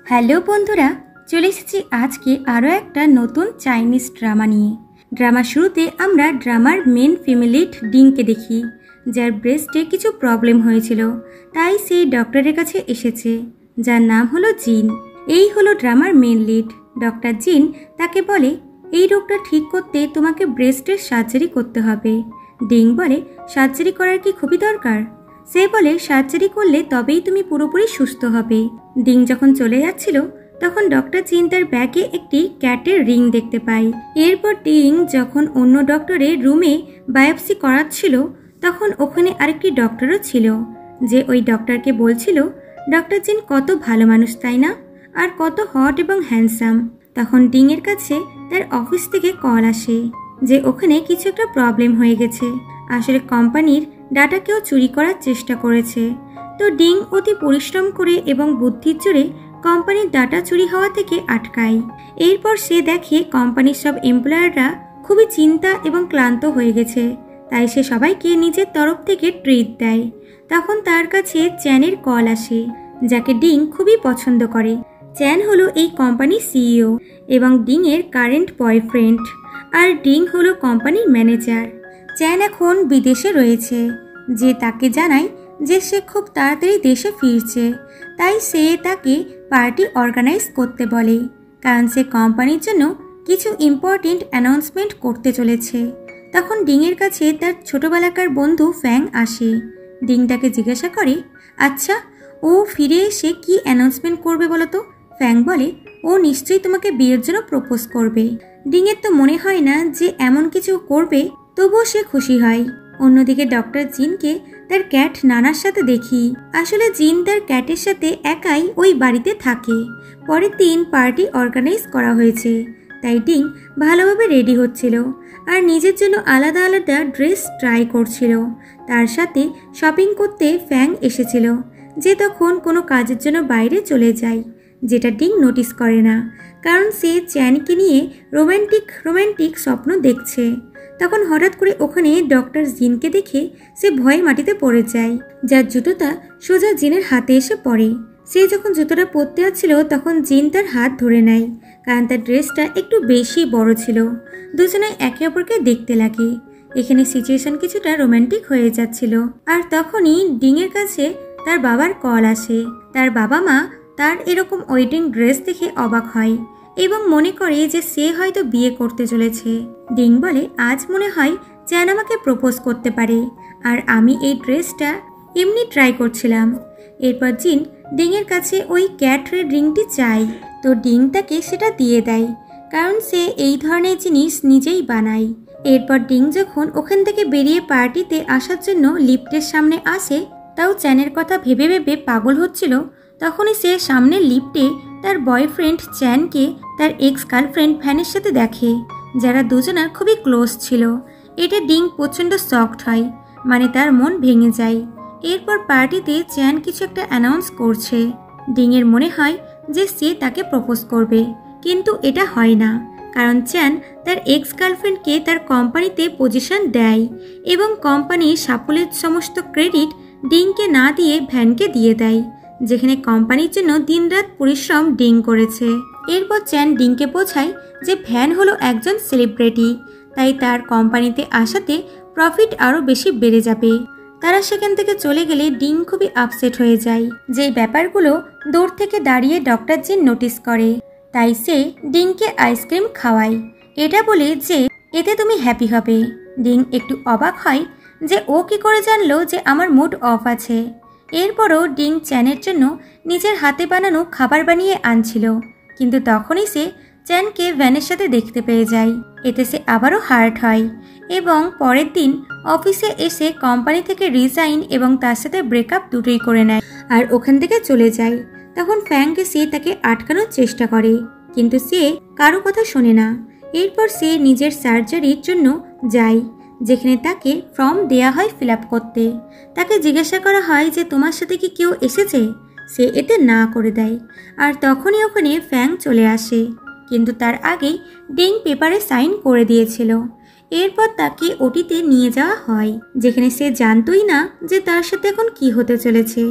Hello বন্ধুরা, চলে এসেছি আজকে আরও একটা নতুন চাইনিজ ড্রামা নিয়ে। ড্রামার শুরুতে আমরা ড্রামার মেন ফিমেল লিড ডিংকে দেখি, যার ব্রেস্টে কিছু প্রবলেম হয়েছিল, তাই সেই ডক্টরের কাছে এসেছে, যার নাম হলো জিন। এই হলো ড্রামার মেন লিড। ডক্টর জিন তাকে বলে, এই রোগটা ঠিক করতে তোমাকে ব্রেস্টের সার্জারি করতে হবে। ডিং বলে, সার্জারি করার কি খুবই দরকার? সে বলে, সার্জারি করলে তবেই তুমি পুরোপুরি সুস্থ হবে। ডিং যখন চলে যাচ্ছিল তখন ডক্টর জিন তার ব্যাগে একটি ক্যাটের রিং দেখতে পায়। এরপর ডিং যখন অন্য ডক্টরের রুমে বায়োপসি করাচ্ছিল তখন ওখানে আরেকটি ডক্টরও ছিল, যে ওই ডক্টরকে বলছিল ডক্টর জিন কত ভালো মানুষ তাই না, আর কত হট এবং হ্যান্ডসাম। তখন ডিং এর কাছে তার অফিস থেকে কল আসে যে ওখানে কিছু একটা প্রবলেম হয়ে গেছে, আসলে কোম্পানির ডাটা কেউ চুরি করার চেষ্টা করেছে। তো ডিং অতি পরিশ্রম করে এবং বুদ্ধির জোরে কোম্পানির ডাটা চুরি হওয়া থেকে আটকায়। এরপর সে দেখে কোম্পানির সব এমপ্লয়াররা খুবই চিন্তা এবং ক্লান্ত হয়ে গেছে, তাই সে সবাইকে নিজের তরফ থেকে ট্রিট দেয়। তখন তার কাছে চ্যানের কল আসে, যাকে ডিং খুবই পছন্দ করে। চ্যান হলো এই কোম্পানির সিইও এবং ডিং এর কারেন্ট বয়ফ্রেন্ড, আর ডিং হলো কোম্পানির ম্যানেজার। চ্যান এখন বিদেশে রয়েছে, যে তাকে জানায় যে সে খুব তাড়াতাড়ি দেশে ফিরছে, তাই সে তাকে পার্টি অর্গানাইজ করতে বলে, কারণ সে কোম্পানির জন্য কিছু ইম্পর্টেন্ট অ্যানাউন্সমেন্ট করতে চলেছে। তখন ডিংয়ের কাছে তার ছোটবেলাকার বন্ধু ফ্যাং আসে। ডিং তাকে জিজ্ঞাসা করে, আচ্ছা ও ফিরে এসে কি অ্যানাউন্সমেন্ট করবে বলো তো? ফ্যাং বলে, ও নিশ্চয়ই তোমাকে বিয়ের জন্য প্রপোজ করবে। ডিংয়ের তো মনে হয় না যে এমন কিছু করবে, তবুও সে খুশি হয়। অন্যদিকে ডক্টর জিনকে তার ক্যাট নানার সাথে দেখি। আসলে জিন তার ক্যাটের সাথে একাই ওই বাড়িতে থাকে। পরের দিন পার্টি অর্গানাইজ করা হয়েছে, তাই ডিং ভালোভাবে রেডি হচ্ছিল আর নিজের জন্য আলাদা আলাদা ড্রেস ট্রাই করছিল। তার সাথে শপিং করতে ফ্যাং এসেছিল, যে তখন কোনো কাজের জন্য বাইরে চলে যায়, যেটা ডিং নোটিস করে না, কারণ সে চ্যানকে নিয়ে রোম্যান্টিক স্বপ্ন দেখছে। তখন হঠাৎ করে ওখানে ডক্টর জিনকে দেখে সে ভয়ে মাটিতে পড়ে যায়, যার জুতোটা সোজা জিনের হাতে এসে পড়ে। সে যখন জুতোটা পরতে যাচ্ছিল তখন জিন তার হাত ধরে নেয়, কারণ তার ড্রেসটা একটু বেশি বড় ছিল। দুজনে একে অপরকে দেখতে লাগে। এখানে সিচুয়েশন কিছুটা রোম্যান্টিক হয়ে যাচ্ছিল। আর তখনই ডিংয়ের কাছে তার বাবার কল আসে। তার বাবা মা তার এরকম ওয়েডিং ড্রেস দেখে অবাক হয় এবং মনে করে যে সে হয়তো বিয়ে করতে চলেছে। ডিং বলে, আজ মনে হয় চ্যান আমাকে প্রপোজ করতে পারে, আর আমি এই ড্রেসটা এমনি ট্রাই করছিলাম। এরপর জিন ডিংয়ের কাছে ওই ক্যাট রেড রিংটি চাই, তো ডিং তাকে সেটা দিয়ে দেয়, কারণ সে এই ধরনের জিনিস নিজেই বানায়। এরপর ডিং যখন ওখান থেকে বেরিয়ে পার্টিতে আসার জন্য লিফটের সামনে আসে, তাও চ্যানের কথা ভেবে ভেবে পাগল হচ্ছিল, তখনই সে সামনের লিফটে তার বয়ফ্রেন্ড চ্যানকে তার এক্স গার্লফ্রেন্ড ফ্যানের সাথে দেখে, যারা দুজনার খুবই ক্লোজ ছিল। এটা ডিং প্রচণ্ড শকড হয়, মানে তার মন ভেঙে যায়। এরপর পার্টিতে চ্যান কিছু একটা অ্যানাউন্স করছে। ডিংয়ের মনে হয় যে সে তাকে প্রপোজ করবে, কিন্তু এটা হয় না, কারণ চ্যান তার এক্স গার্লফ্রেন্ডকে তার কোম্পানিতে পজিশন দেয় এবং কোম্পানির সাফল্যের সমস্ত ক্রেডিট ডিংকে না দিয়ে ভ্যানকে দিয়ে দেয়, যেখানে কোম্পানির জন্য দিনরাত পরিশ্রম ডিং করেছে। এরপর চ্যান ডিংকে বোঝায় যে ভ্যান হলো একজন সেলিব্রিটি, তাই তার কোম্পানিতে আসাতে প্রফিট আরও বেশি বেড়ে যাবে। তারা সেখান থেকে চলে গেলে ডিং খুবই আপসেট হয়ে যায়। যে ব্যাপারগুলো দূর থেকে দাঁড়িয়ে ডক্টর জিন নোটিস করে, তাই সে ডিংকে আইসক্রিম খাওয়ায়, এটা বলে যে এতে তুমি হ্যাপি হবে। ডিং একটু অবাক হয় যে ও কি করে জানলো যে আমার মুড অফ আছে। এরপরও ডিং চ্যানের জন্য নিজের হাতে বানানো খাবার বানিয়ে আনছিল, কিন্তু তখনই সে চ্যানকে ভ্যানের সাথে দেখতে পেয়ে যায়। এতে সে আবারও হার্ট হয় এবং পরের দিন অফিসে এসে কোম্পানি থেকে রিজাইন এবং তার সাথে ব্রেকআপ দুটোই করে নেয় আর ওখান থেকে চলে যায়। তখন ফ্যাংকে সে তাকে আটকানোর চেষ্টা করে, কিন্তু সে কারো কথা শোনে না। এরপর সে নিজের সার্জারির জন্য যায়, যেখানে তাকে ফর্ম দেয়া হয় ফিল আপ করতে। তাকে জিজ্ঞাসা করা হয় যে তোমার সাথে কি কেউ এসেছে? সে এতে না করে দেয়, আর তখনই ওখানে ফ্যাং চলে আসে, কিন্তু তার আগেই ডিং পেপারে সাইন করে দিয়েছিল। এরপর তাকে ওটিতে নিয়ে যাওয়া হয়, যেখানে সে জানতোই না যে তার সাথে এখন কি হতে চলেছে।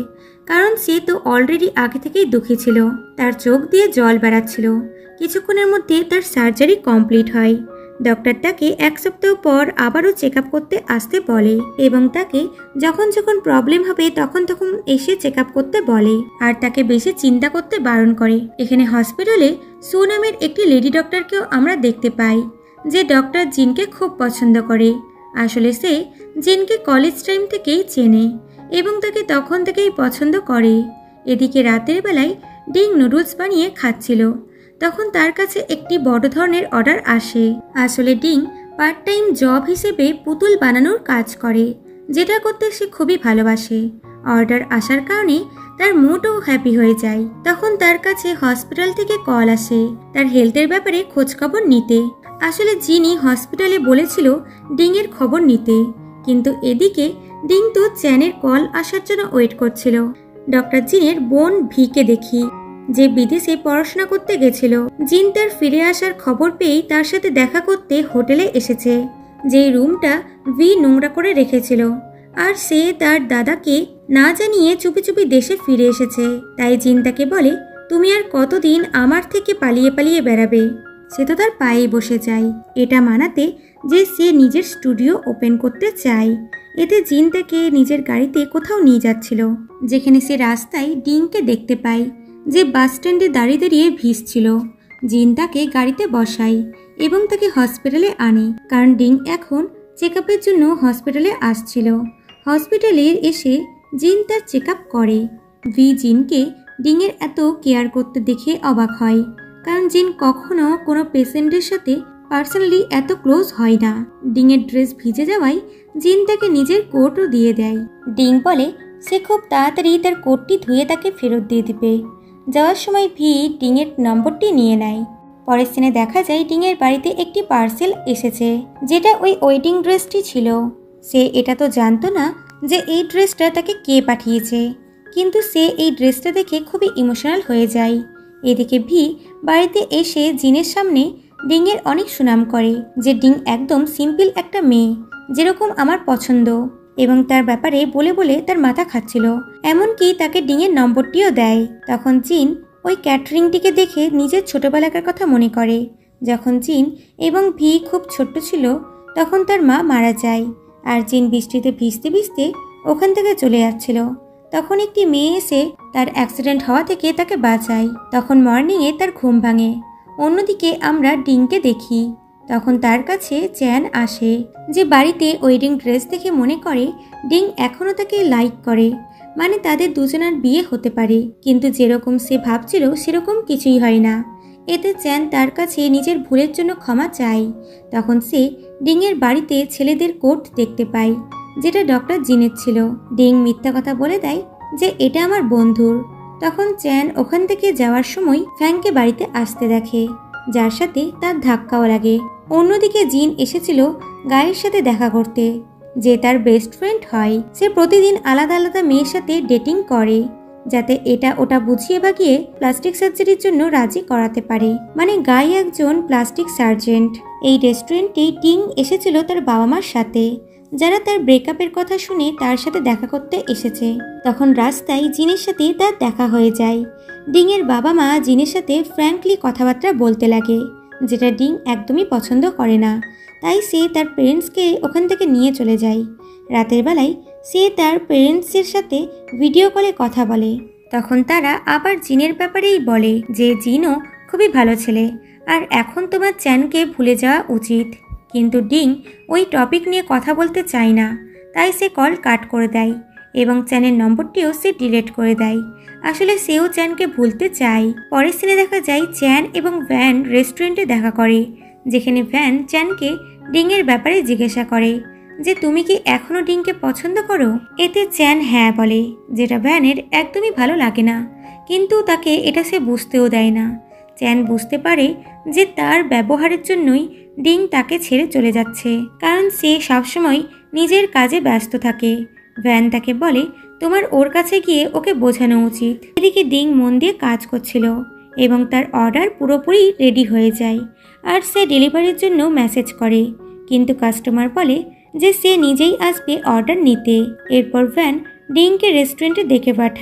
কারণ সে তো অলরেডি আগে থেকেই দুঃখী ছিল। তার চোখ দিয়ে জল বেরাচ্ছিল। কিছুক্ষণের মধ্যে তার সার্জারি কমপ্লিট হয়। ডক্টর তাকে 1 সপ্তাহ পর আবারও চেক আপ করতে আসতে বলে এবং তাকে যখন যখন প্রবলেম হবে তখন তখন এসে চেক আপ করতে বলে আর তাকে বেশি চিন্তা করতে বারণ করে। এখানে হসপিটালে সু নামের একটি লেডি ডক্টরকেও আমরা দেখতে পাই, যে ডক্টর জিনকে খুব পছন্দ করে। আসলে সে জিনকে কলেজ টাইম থেকেই চেনে এবং তাকে তখন থেকেই পছন্দ করে। এদিকে রাতের বেলায় ডিং নুডলস বানিয়ে খাচ্ছিল, তখন তার কাছে একটি বড় ধরনের অর্ডার আসে। আসলে ডিং পার্ট টাইম জব হিসেবে পুতুল বানানোর কাজ করে, যেটা করতে সে খুবই ভালোবাসে। অর্ডার আসার কারণে তার মুডও হ্যাপি হয়ে যায়। তখন তার কাছে হসপিটাল থেকে কল আসে তার হেলথের ব্যাপারে খোঁজখবর নিতে। আসলে জিনি হসপিটালে বলেছিল ডিং এর খবর নিতে, কিন্তু এদিকে ডিং তো চ্যানের কল আসার জন্য ওয়েট করছিল। ডক্টর জিনের বোন ভিকে দেখি, যে বিদেশে পড়াশোনা করতে গেছিল। জিন তার ফিরে আসার খবর পেয়েই তার সাথে দেখা করতে হোটেলে এসেছে, যেই রুমটা ভি নোংরা করে রেখেছিল। আর সে তার দাদাকে না জানিয়ে চুপি চুপি দেশে ফিরে এসেছে। তাই জিন তাকে বলে, তুমি আর কতদিন আমার থেকে পালিয়ে পালিয়ে বেড়াবে। সে তো তার পায়ে বসে যায়, এটা মানাতে যে সে নিজের স্টুডিও ওপেন করতে চায়। এতে জিন তাকে নিজের গাড়িতে কোথাও নিয়ে যাচ্ছিল, যেখানে সে রাস্তায় ডিংকে দেখতে পায়, যে বাস স্ট্যান্ডে দাঁড়িয়ে দাঁড়িয়ে ভিজছিল। জিন তাকে গাড়িতে বসায় এবং তাকে হসপিটালে আনে, কারণ ডিং এখন চেক আপের জন্য হসপিটালে আসছিল। হসপিটালে এসে জিন তার চেক আপ করে। ভি জিনকে ডিংয়ের এত কেয়ার করতে দেখে অবাক হয়, কারণ জিন কখনো কোনো পেশেন্টের সাথে পার্সোনালি এত ক্লোজ হয় না। ডিংয়ের ড্রেস ভিজে যাওয়ায় জিন তাকে নিজের কোটও দিয়ে দেয়। ডিং বলে সে খুব তাড়াতাড়ি তার কোটটি ধুয়ে তাকে ফেরত দিয়ে দিবে। যাওয়ার সময় ভি ডিংয়ের নম্বরটি নিয়ে নেয়। পরের সিনে দেখা যায় ডিংয়ের বাড়িতে একটি পার্সেল এসেছে, যেটা ওই ওয়েডিং ড্রেসটি ছিল। সে এটা তো জানতো না যে এই ড্রেসটা তাকে কে পাঠিয়েছে, কিন্তু সে এই ড্রেসটা দেখে খুবই ইমোশনাল হয়ে যায়। এদিকে ভি বাড়িতে এসে জিনের সামনে ডিংয়ের অনেক সুনাম করে, যে ডিং একদম সিম্পল একটা মেয়ে, যেরকম আমার পছন্দ, এবং তার ব্যাপারে বলে বলে তার মাথা খাচ্ছিল। এমনকি তাকে ডিংয়ের নম্বরটিও দেয়। তখন জিন ওই ক্যাটারিংটিকে দেখে নিজের ছোটবেলাকার কথা মনে করে, যখন জিন এবং ভি খুব ছোট্ট ছিল তখন তার মা মারা যায়। আর জিন বৃষ্টিতে ভিজতে ভিজতে ওখান থেকে চলে যাচ্ছিল। তখন একটি মেয়ে এসে তার অ্যাক্সিডেন্ট হওয়া থেকে তাকে বাঁচায়। তখন মর্নিংয়ে তার ঘুম ভাঙে। অন্যদিকে আমরা ডিংকে দেখি, তখন তার কাছে চ্যান আসে, যে বাড়িতে ওয়েডিং ড্রেস দেখে মনে করে ডিং এখনও তাকে লাইক করে, মানে তাদের দুজনের বিয়ে হতে পারে। কিন্তু যেরকম সে ভাবছিল সেরকম কিছুই হয় না। এতে চ্যান তার কাছে নিজের ভুলের জন্য ক্ষমা চায়। তখন সে ডিংয়ের বাড়িতে ছেলেদের কোট দেখতে পায়, যেটা ডক্টর জিনের ছিল। ডিং মিথ্যা কথা বলে দেয় যে এটা আমার বন্ধুর। তখন চ্যান ওখান থেকে যাওয়ার সময় ফ্যাংকে বাড়িতে আসতে দেখে, যার সাথে তার ধাক্কাও লাগে। অন্যদিকে জিন এসেছিল গায়ের সাথে দেখা করতে, যে তার বেস্ট ফ্রেন্ড হয়। সে প্রতিদিন আলাদা আলাদা মেয়ের সাথে ডেটিং করে, যাতে এটা ওটা বুঝিয়ে বাগিয়ে প্লাস্টিক সার্জারির জন্য রাজি করাতে পারে। মানে গায়ে একজন প্লাস্টিক সার্জেন্ট। এই রেস্টুরেন্টে টিং এসেছিল তার বাবা মার সাথে, যারা তার ব্রেকআপের কথা শুনে তার সাথে দেখা করতে এসেছে। তখন রাস্তায় জিনের সাথে তার দেখা হয়ে যায়। ডিংয়ের বাবা মা জিনের সাথে ফ্র্যাঙ্কলি কথাবার্তা বলতে লাগে, যেটা ডিং একদমই পছন্দ করে না। তাই সে তার পেরেন্টসকে ওখান থেকে নিয়ে চলে যায়। রাতের বেলায় সে তার পেরেন্টসের সাথে ভিডিও কলে কথা বলে। তখন তারা আবার জিনের ব্যাপারেই বলে যে জিনও খুবই ভালো ছেলে, আর এখন তোমার চ্যানকে ভুলে যাওয়া উচিত। কিন্তু ডিং ওই টপিক নিয়ে কথা বলতে চায় না, তাই সে কল কাট করে দেয় এবং চ্যানের নম্বরটিও সে ডিলিট করে দেয়। আসলে সেও চ্যানকে ভুলতে চায়। পরের সিনে দেখা যায় চ্যান এবং ভ্যান রেস্টুরেন্টে দেখা করে, যেখানে ভ্যান চ্যানকে ডিংয়ের ব্যাপারে জিজ্ঞাসা করে যে তুমি কি এখনও ডিংকে পছন্দ করো। এতে চ্যান হ্যাঁ বলে, যেটা ভ্যানের একদমই ভালো লাগে না, কিন্তু তাকে এটা সে বুঝতেও দেয় না। চ্যান বুঝতে পারে যে তার ব্যবহারের জন্যই ডিং তাকে ছেড়ে চলে যাচ্ছে, কারণ সে সবসময় নিজের কাজে ব্যস্ত থাকে। ভ্যান তাকে বলে তোমার ওর কাছে গিয়ে ওকে বোঝানো উচিত। এদিকে ডিং মন দিয়ে কাজ করছিল এবং তার অর্ডার পুরোপুরি রেডি হয়ে যায়, আর সে ডেলিভারির জন্য মেসেজ করে, কিন্তু কাস্টমার বলে যে সে নিজেই আসবে অর্ডার নিতে। এরপর ভ্যান ডিংকে রেস্টুরেন্টে ডেকে পাঠায়।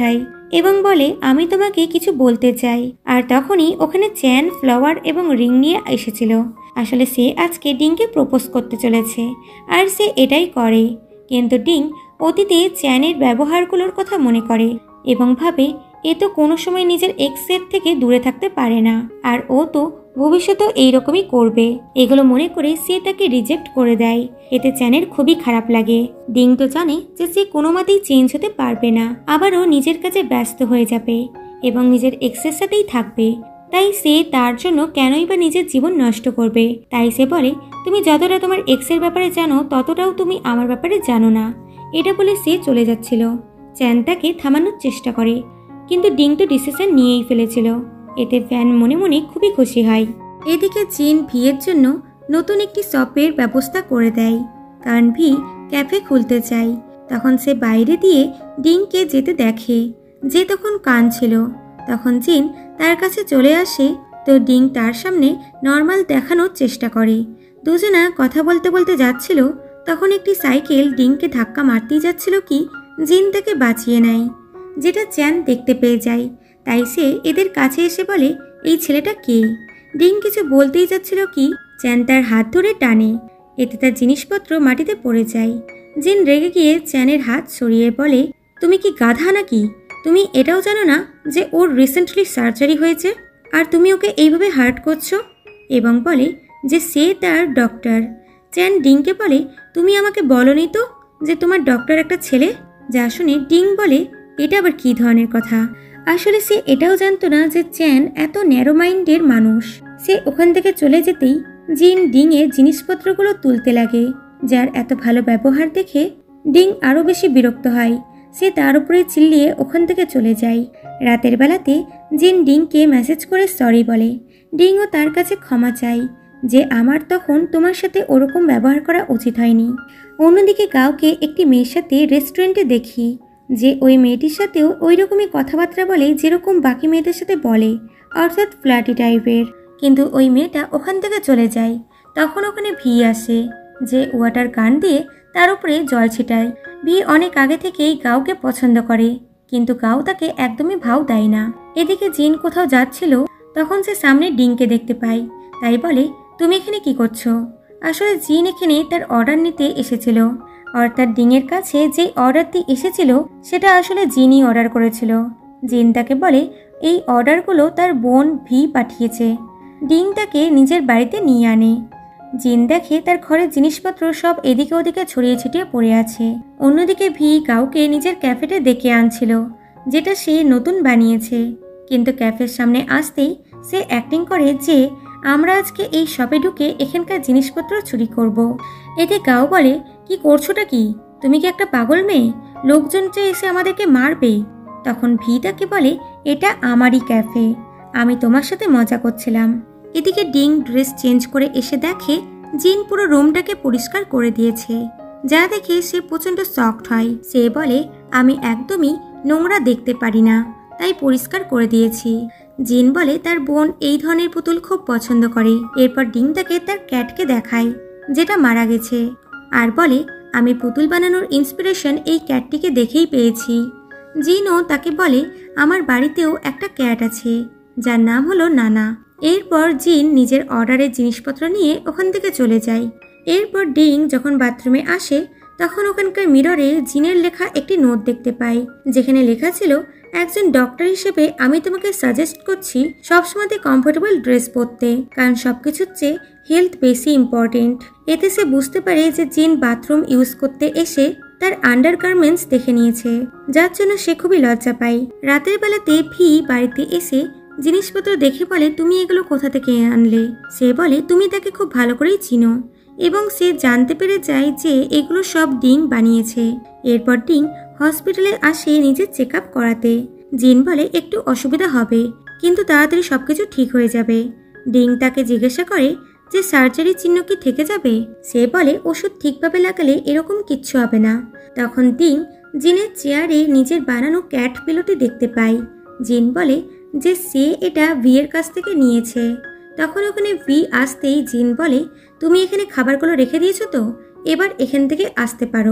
এবং বলে আমি তোমাকে কিছু বলতে চাই। আর তখনই ওখানে চ্যান ফ্লাওয়ার এবং রিং নিয়ে এসেছিল। আসলে সে আজকে ডিংকে প্রপোজ করতে চলেছে আর সে এটাই করে। কিন্তু ডিং অতীতে চ্যানের ব্যবহারগুলোর কথা মনে করে এবং ভাবে এ তো কোনো সময় নিজের এক্সের থেকে দূরে থাকতে পারে না, আর ও তো ভবিষ্যতেও এইরকমই করবে। এগুলো মনে করে সে তাকে রিজেক্ট করে দেয়। এতে চ্যানের খুবই খারাপ লাগে। ডিং তো জানে যে সে কোনো মতেই চেঞ্জ হতে পারবে না, আবারও নিজের কাজে ব্যস্ত হয়ে যাবে এবং নিজের এক্সের সাথেই থাকবে। তাই সে তার জন্য কেনই বা নিজের জীবন নষ্ট করবে। তাই সে বলে তুমি যতটা তোমার এক্সের ব্যাপারে জানো ততটাও তুমি আমার ব্যাপারে জানো না। এটা বলে সে চলে যাচ্ছিল। চ্যান তাকে থামানোর চেষ্টা করে, কিন্তু ডিং তো ডিসিশন নিয়েই ফেলেছিল। এতে ফ্যান মনে মনে খুবই খুশি হয়। এদিকে জিন ভিয়ের জন্য নতুন একটি শপের ব্যবস্থা করে দেয়, কারণ ভি ক্যাফে খুলতে চায়। তখন সে বাইরে দিয়ে ডিংকে যেতে দেখে, যে তখন কাঁদছিল। তখন জিন তার কাছে চলে আসে, তো ডিং তার সামনে নর্মাল দেখানোর চেষ্টা করে। দুজনা কথা বলতে বলতে যাচ্ছিল, তখন একটি সাইকেল ডিংকে ধাক্কা মারতেই যাচ্ছিল কি জিন তাকে বাঁচিয়ে নেয়, যেটা চ্যান দেখতে পেয়ে যায়। তাই সে এদের কাছে এসে বলে এই ছেলেটা কে। ডিং কিছু বলতেই যাচ্ছিল কি চ্যান তার হাত ধরে টানে, এতে তার জিনিসপত্র মাটিতে পড়ে যায়। জিন রেগে গিয়ে চ্যানের হাত সরিয়ে বলে তুমি কি গাধা নাকি? তুমি এটাও জানো না যে ওর রিসেন্টলি সার্জারি হয়েছে, আর তুমি ওকে এইভাবে হার্ট করছো? এবং বলে যে সে তার ডক্টর। চ্যান ডিংকে বলে তুমি আমাকে বলনি তো যে তোমার ডক্টর একটা ছেলে। যা শুনে ডিং বলে এটা আবার কী ধরনের কথা। আসলে সে এটাও জানতো না যে চ্যান এত ন্যারো মাইন্ডের মানুষ। সে ওখান থেকে চলে যেতেই জিন ডিংয়ের জিনিসপত্রগুলো তুলতে লাগে, যার এত ভালো ব্যবহার দেখে ডিং আরও বেশি বিরক্ত হয়। সে তার উপরে চিল্লিয়ে ওখান থেকে চলে যায়। রাতের বেলাতে জিন ডিংকে মেসেজ করে সরি বলে। ডিংও তার কাছে ক্ষমা চায় যে আমার তখন তোমার সাথে ওরকম ব্যবহার করা উচিত হয়নি। অন্যদিকে গাওকে একটি মেয়ের সাথে রেস্টুরেন্টে দেখি, যে ওই মেয়েটির সাথেও ওই রকমই কথাবার্তা বলে যেরকম বাকি মেয়েদের সাথে বলে, অর্থাৎ ফ্ল্যাটি টাইপের। কিন্তু ওই মেয়েটা ওখান থেকে চলে যায়। তখন ওখানে ভি আসে, যে ওয়াটার গান দিয়ে তার উপরে জল ছিটায়। ভি অনেক আগে থেকেই গাওকে পছন্দ করে, কিন্তু গাও তাকে একদমই ভাও দেয় না। এদিকে জিন কোথাও যাচ্ছিল, তখন সে সামনে ডিংকে দেখতে পায়। তাই বলে তুমি এখানে কি করছো? আসলে জিন এখানে তার অর্ডার নিতে এসেছিল, অর্থাৎ ডিংয়ের কাছে যেই অর্ডারটি এসেছিল সেটা আসলে জিনই অর্ডার করেছিল। জিন তাকে বলে এই অর্ডারগুলো তার বোন ভি পাঠিয়েছে। ডিং তাকে নিজের বাড়িতে নিয়ে আনে। জিন দেখে তার ঘরের জিনিসপত্র সব এদিকে ওদিকে ছড়িয়ে ছিটিয়ে পড়ে আছে। অন্যদিকে ভি কাউকে নিজের ক্যাফেতে ডেকে আনছিল, যেটা সে নতুন বানিয়েছে। কিন্তু ক্যাফের সামনে আসতেই সে অ্যাক্টিং করে যে আমরা আজকে এই শপে ঢুকে এখানকার জিনিসপত্র চুরি করব। এতে গাও বলে কি করছোটা কি? তুমি কি একটা পাগল মেয়ে? লোকজন যে এসে আমাদেরকে মারবে। তখন ভি তাকে বলে এটা আমারই ক্যাফে, আমি তোমার সাথে মজা করছিলাম। এদিকে ডিং ড্রেস চেঞ্জ করে এসে দেখে জিন পুরো রুমটাকে পরিষ্কার করে দিয়েছে, যা দেখে সে প্রচণ্ড শকড হয়। সে বলে আমি একদমই নোংরা দেখতে পারি না, তাই পরিষ্কার করে দিয়েছি। জিন বলে তার বোন এই ধরনের পুতুল খুব পছন্দ করে। এরপর ডিং তাকে তার ক্যাটকে দেখায়, যেটা মারা গেছে, আর বলে আমি পুতুল বানানোর ইন্সপিরেশন এই ক্যাটটিকে দেখেই পেয়েছি। জিনও তাকে বলে আমার বাড়িতেও একটা ক্যাট আছে, যার নাম হলো নানা। এরপর জিন নিজের অর্ডারের জিনিসপত্র নিয়ে ওখান থেকে চলে যায়। এরপর ডিং যখন বাথরুমে আসে, তখন ওখানকার মিররে জিনের লেখা একটি নোট দেখতে পায়, যেখানে লেখা ছিল একজন ডক্টর হিসেবে আমি তোমাকে সাজেস্ট করছি সবসময় কমফোর্টেবল ড্রেস পরতে, কারণ সবকিছুর চেয়ে হেলথ বেশি ইম্পর্টেন্ট। এতে সে বুঝতে পারে যে জিন বাথরুম ইউজ করতে এসে তার আন্ডার গার্মেন্টস দেখে নিয়েছে, যার জন্য সে খুবই লজ্জা পায়। রাতের বেলাতে ভি বাড়িতে এসে জিনিসপত্র দেখে বলে তুমি এগুলো কোথা থেকে আনলে? সে বলে তুমি তাকে খুব ভালো করেই চিনো, এবং সে জানতে পেরে যায় যে এগুলো সব ডিং বানিয়েছে। এরপর ডিং হসপিটালে আসে নিজের চেক আপ করাতে। জিন বলে একটু অসুবিধা হবে, কিন্তু তাড়াতাড়ি সবকিছু ঠিক হয়ে যাবে। ডিং তাকে জিজ্ঞাসা করে যে সার্জারির চিহ্ন কি থেকে যাবে? সে বলে ওষুধ ঠিকভাবে লাগালে এরকম কিচ্ছু হবে না। তখন ডিং জিনের চেয়ারে নিজের বানানো ক্যাট পিলোটি দেখতে পায়। জিন বলে যে সে এটা ভিয়ের কাছ থেকে নিয়েছে। তখন ওখানে ভি আসতেই জিন বলে তুমি এখানে খাবারগুলো রেখে দিয়েছো তো, এবার এখান থেকে আসতে পারো।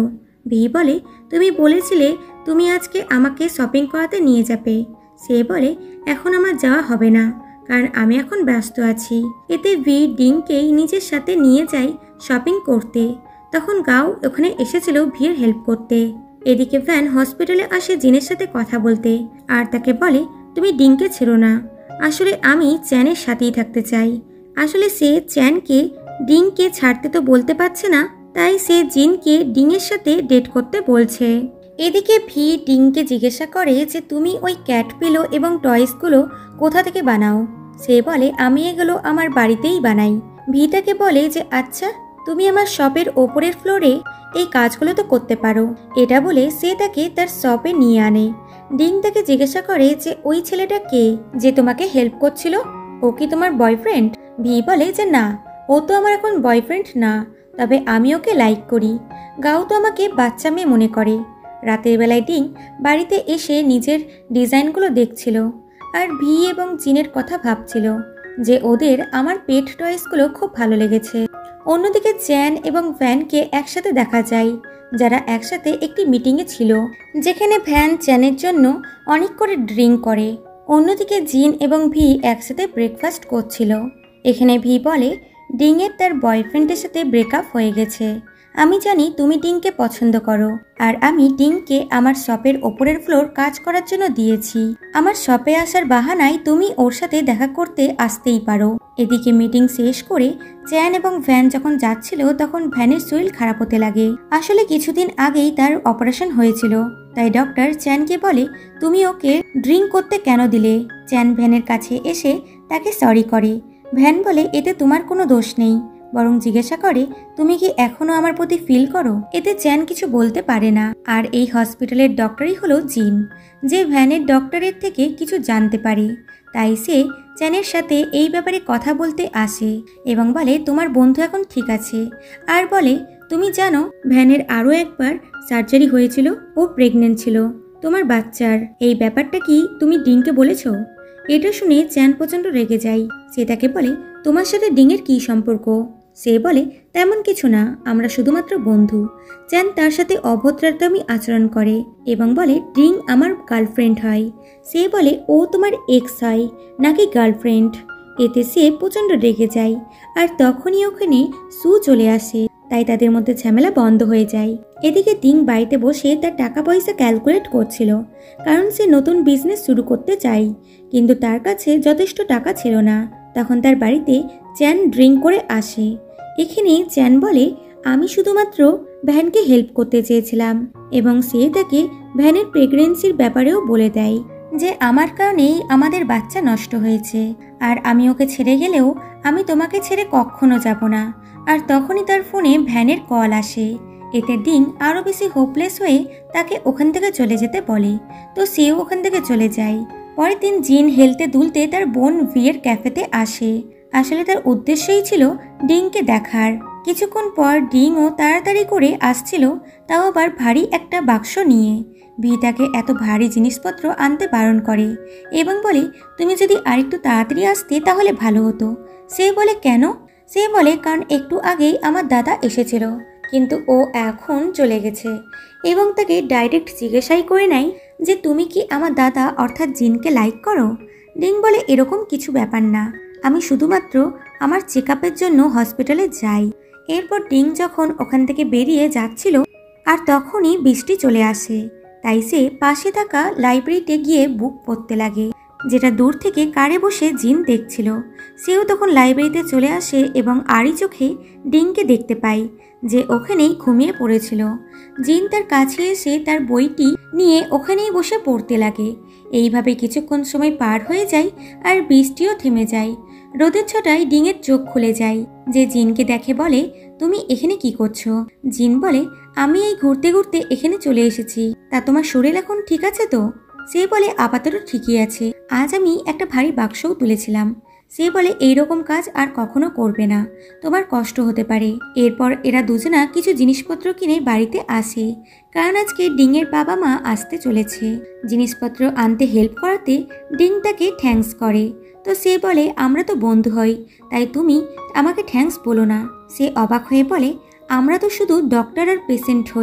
ভি বলে, তুমি বলেছিলে তুমি আজকে আমাকে শপিং করাতে নিয়ে যাবে। সে বলে, এখন আমার যাওয়া হবে না, কারণ আমি এখন ব্যস্ত আছি। এতে ভি ডিংকেই নিজের সাথে নিয়ে যায় শপিং করতে। তখন গাও ওখানে এসেছিল ভির হেল্প করতে। এদিকে ভ্যান হসপিটালে আসে জিনের সাথে কথা বলতে, আর তাকে বলে, তুমি ডিংকে ছেড়ো না, আসলে আমি চ্যানের সাথেই থাকতে চাই। আসলে সে চ্যানকে ডিংকে ছাড়তে তো বলতে পারছে না, তাই সে জিনকে ডিংয়ের সাথে ডেট করতে বলছে। এদিকে ভি ডিংকে জিজ্ঞাসা করে যে তুমি ওই ক্যাট পিলো এবং টয়েসগুলো কোথা থেকে বানাও। সে বলে, আমি এগুলো আমার বাড়িতেই বানাই। ভি তাকে বলে যে আচ্ছা, তুমি আমার শপের ওপরের ফ্লোরে এই কাজগুলো তো করতে পারো। এটা বলে সে তাকে তার শপে নিয়ে আনে। ডিং তাকে জিজ্ঞাসা করে যে ওই ছেলেটা কে যে তোমাকে হেল্প করছিল, ও কি তোমার বয়ফ্রেন্ড? ভি বলে যে না, ও তো আমার এখন বয়ফ্রেন্ড না, তবে আমি ওকে লাইক করি। গাও তো আমাকে বাচ্চা মেয়ে মনে করে। রাতের বেলায় ডিং বাড়িতে এসে নিজের ডিজাইনগুলো দেখছিল, আর ভি এবং জিনের কথা ভাবছিল যে ওদের আমার পেট টয়েসগুলো খুব ভালো লেগেছে। অন্যদিকে চ্যান এবং ভ্যানকে একসাথে দেখা যায়, যারা একসাথে একটি মিটিংয়ে ছিল, যেখানে ভ্যান চ্যানের জন্য অনেক করে ড্রিঙ্ক করে। অন্যদিকে জিন এবং ভি একসাথে ব্রেকফাস্ট করছিল। এখানে ভি বলে, ডিংয়ের তার বয়ফ্রেন্ডের সাথে ব্রেকআপ হয়ে গেছে। আমি জানি তুমি ডিংকে পছন্দ করো, আর আমি ডিংকে আমার শপের ওপরের ফ্লোর কাজ করার জন্য দিয়েছি। আমার শপে আসার বাহানায় তুমি ওর সাথে দেখা করতে আসতেই পারো। এদিকে মিটিং শেষ করে চ্যান এবং ভ্যান যখন যাচ্ছিল, তখন ভ্যানের শরীর খারাপ হতে লাগে। আসলে কিছুদিন আগেই তার অপারেশন হয়েছিল, তাই ডক্টর চ্যানকে বলে, তুমি ওকে ড্রিঙ্ক করতে কেন দিলে? চ্যান ভ্যানের কাছে এসে তাকে সরি করে। ভ্যান বলে, এতে তোমার কোনো দোষ নেই, বরং জিজ্ঞাসা করে, তুমি কি এখনো আমার প্রতি ফিল করো? এতে চ্যান কিছু বলতে পারে না। আর এই হসপিটালের ডক্টরই হলো জিন, যে ভ্যানের ডক্টরের থেকে কিছু জানতে পারে। তাই সে চ্যানের সাথে এই ব্যাপারে কথা বলতে আসে এবং বলে, তোমার বন্ধু এখন ঠিক আছে। আর বলে, তুমি জানো ভ্যানের আরও একবার সার্জারি হয়েছিল, ও প্রেগনেন্ট ছিল তোমার বাচ্চার। এই ব্যাপারটা কি তুমি ডিংকে বলেছ? এটা শুনে চ্যান প্রচণ্ড রেগে যায়। সে তাকে বলে, তোমার সাথে ডিংয়ের কী সম্পর্ক? সে বলে, তেমন কিছু না, আমরা শুধুমাত্র বন্ধু। চ্যান তার সাথে অভদ্রতামি আচরণ করে এবং বলে, ডিং আমার গার্লফ্রেন্ড হয়। সে বলে, ও তোমার এক্স হয় নাকি গার্লফ্রেন্ড? এতে সে প্রচণ্ড রেগে যায়, আর তখনই ওখানে সু চলে আসে, তাই তাদের মধ্যে ঝামেলা বন্ধ হয়ে যায়। এদিকে ডিং বাড়িতে বসে তার টাকা পয়সা ক্যালকুলেট করছিল, কারণ সে নতুন বিজনেস শুরু করতে চায়, কিন্তু তার কাছে যথেষ্ট টাকা ছিল না। তখন তার বাড়িতে চ্যান ড্রিঙ্ক করে আসে। এখানে চ্যান বলে, আমি শুধুমাত্র ভ্যানকে হেল্প করতে চেয়েছিলাম, এবং সে তাকে ভ্যানের প্রেগনেন্সির ব্যাপারেও বলে দেয় যে আমার কারণেই আমাদের বাচ্চা নষ্ট হয়েছে, আর আমি ওকে ছেড়ে গেলেও আমি তোমাকে ছেড়ে কখনো যাব না। আর তখনই তার ফোনে ভ্যানের কল আসে। এতে ডিং আরও বেশি হোপলেস হয়ে তাকে ওখান থেকে চলে যেতে বলে, তো সেও ওখান থেকে চলে যায়। পরের দিন জিন হেলতে দুলতে তার বোন ভিয়ের ক্যাফেতে আসে। আসলে তার উদ্দেশ্যই ছিল ডিংকে দেখার। কিছুক্ষণ পর ডিংও তাড়াতাড়ি করে আসছিল, তাও আবার ভারী একটা বাক্স নিয়ে। ভি তাকে এত ভারী জিনিসপত্র আনতে বারণ করে এবং বলে, তুমি যদি আরেকটু তাড়াতাড়ি আসতে তাহলে ভালো হতো। সে বলে, কেন? সে বলে, কারণ একটু আগেই আমার দাদা এসেছিল, কিন্তু ও এখন চলে গেছে। এবং তাকে ডাইরেক্ট জিজ্ঞাসাই করে নেয় যে তুমি কি আমার দাদা অর্থাৎ জিনকে লাইক করো? ডিং বলে, এরকম কিছু ব্যাপার না, আমি শুধুমাত্র আমার চেক আপের জন্য হসপিটালে যাই। এরপর ডিং যখন ওখান থেকে বেরিয়ে যাচ্ছিল, আর তখনই বৃষ্টি চলে আসে, তাই সে পাশে থাকা লাইব্রেরিতে গিয়ে বুক পড়তে লাগে, যেটা দূর থেকে কারে বসে জিন দেখছিল। সেও তখন লাইব্রেরিতে চলে আসে এবং আড়ি চোখে ডিংকে দেখতে পায়, যে ওখানেই ঘুমিয়ে পড়েছিল। জিন তার কাছে এসে তার বইটি নিয়ে ওখানেই বসে পড়তে লাগে। এইভাবে কিছুক্ষণ সময় পার হয়ে যায়, আর বৃষ্টিও থেমে যায়। রোদের ছটায় ডিংয়ের চোখ খুলে যায়, যে জিনকে দেখে বলে, তুমি এখানে কি করছো? জিন বলে, আমি এই ঘুরতে ঘুরতে এখানে চলে এসেছি, তা তোমার শরীর এখন ঠিক আছে তো? সে বলে, আপাতত ঠিকই আছে, আজ আমি একটা ভারী বাক্সও তুলেছিলাম। সে বলে, এইরকম কাজ আর কখনো করবে না, তোমার কষ্ট হতে পারে। এরপর এরা দুজনা কিছু জিনিসপত্র কিনে বাড়িতে আসে, কারণ আজকে ডিংয়ের বাবা মা আসতে চলেছে। জিনিসপত্র আনতে হেল্প করাতে ডিং তাকে থ্যাঙ্কস করে। তো সে বলে, আমরা তো বন্ধু হই, তাই তুমি আমাকে থ্যাঙ্কস বলো না। সে অবাক হয়ে বলে, আমরা তো শুধু ডক্টর আর পেশেন্ট হই,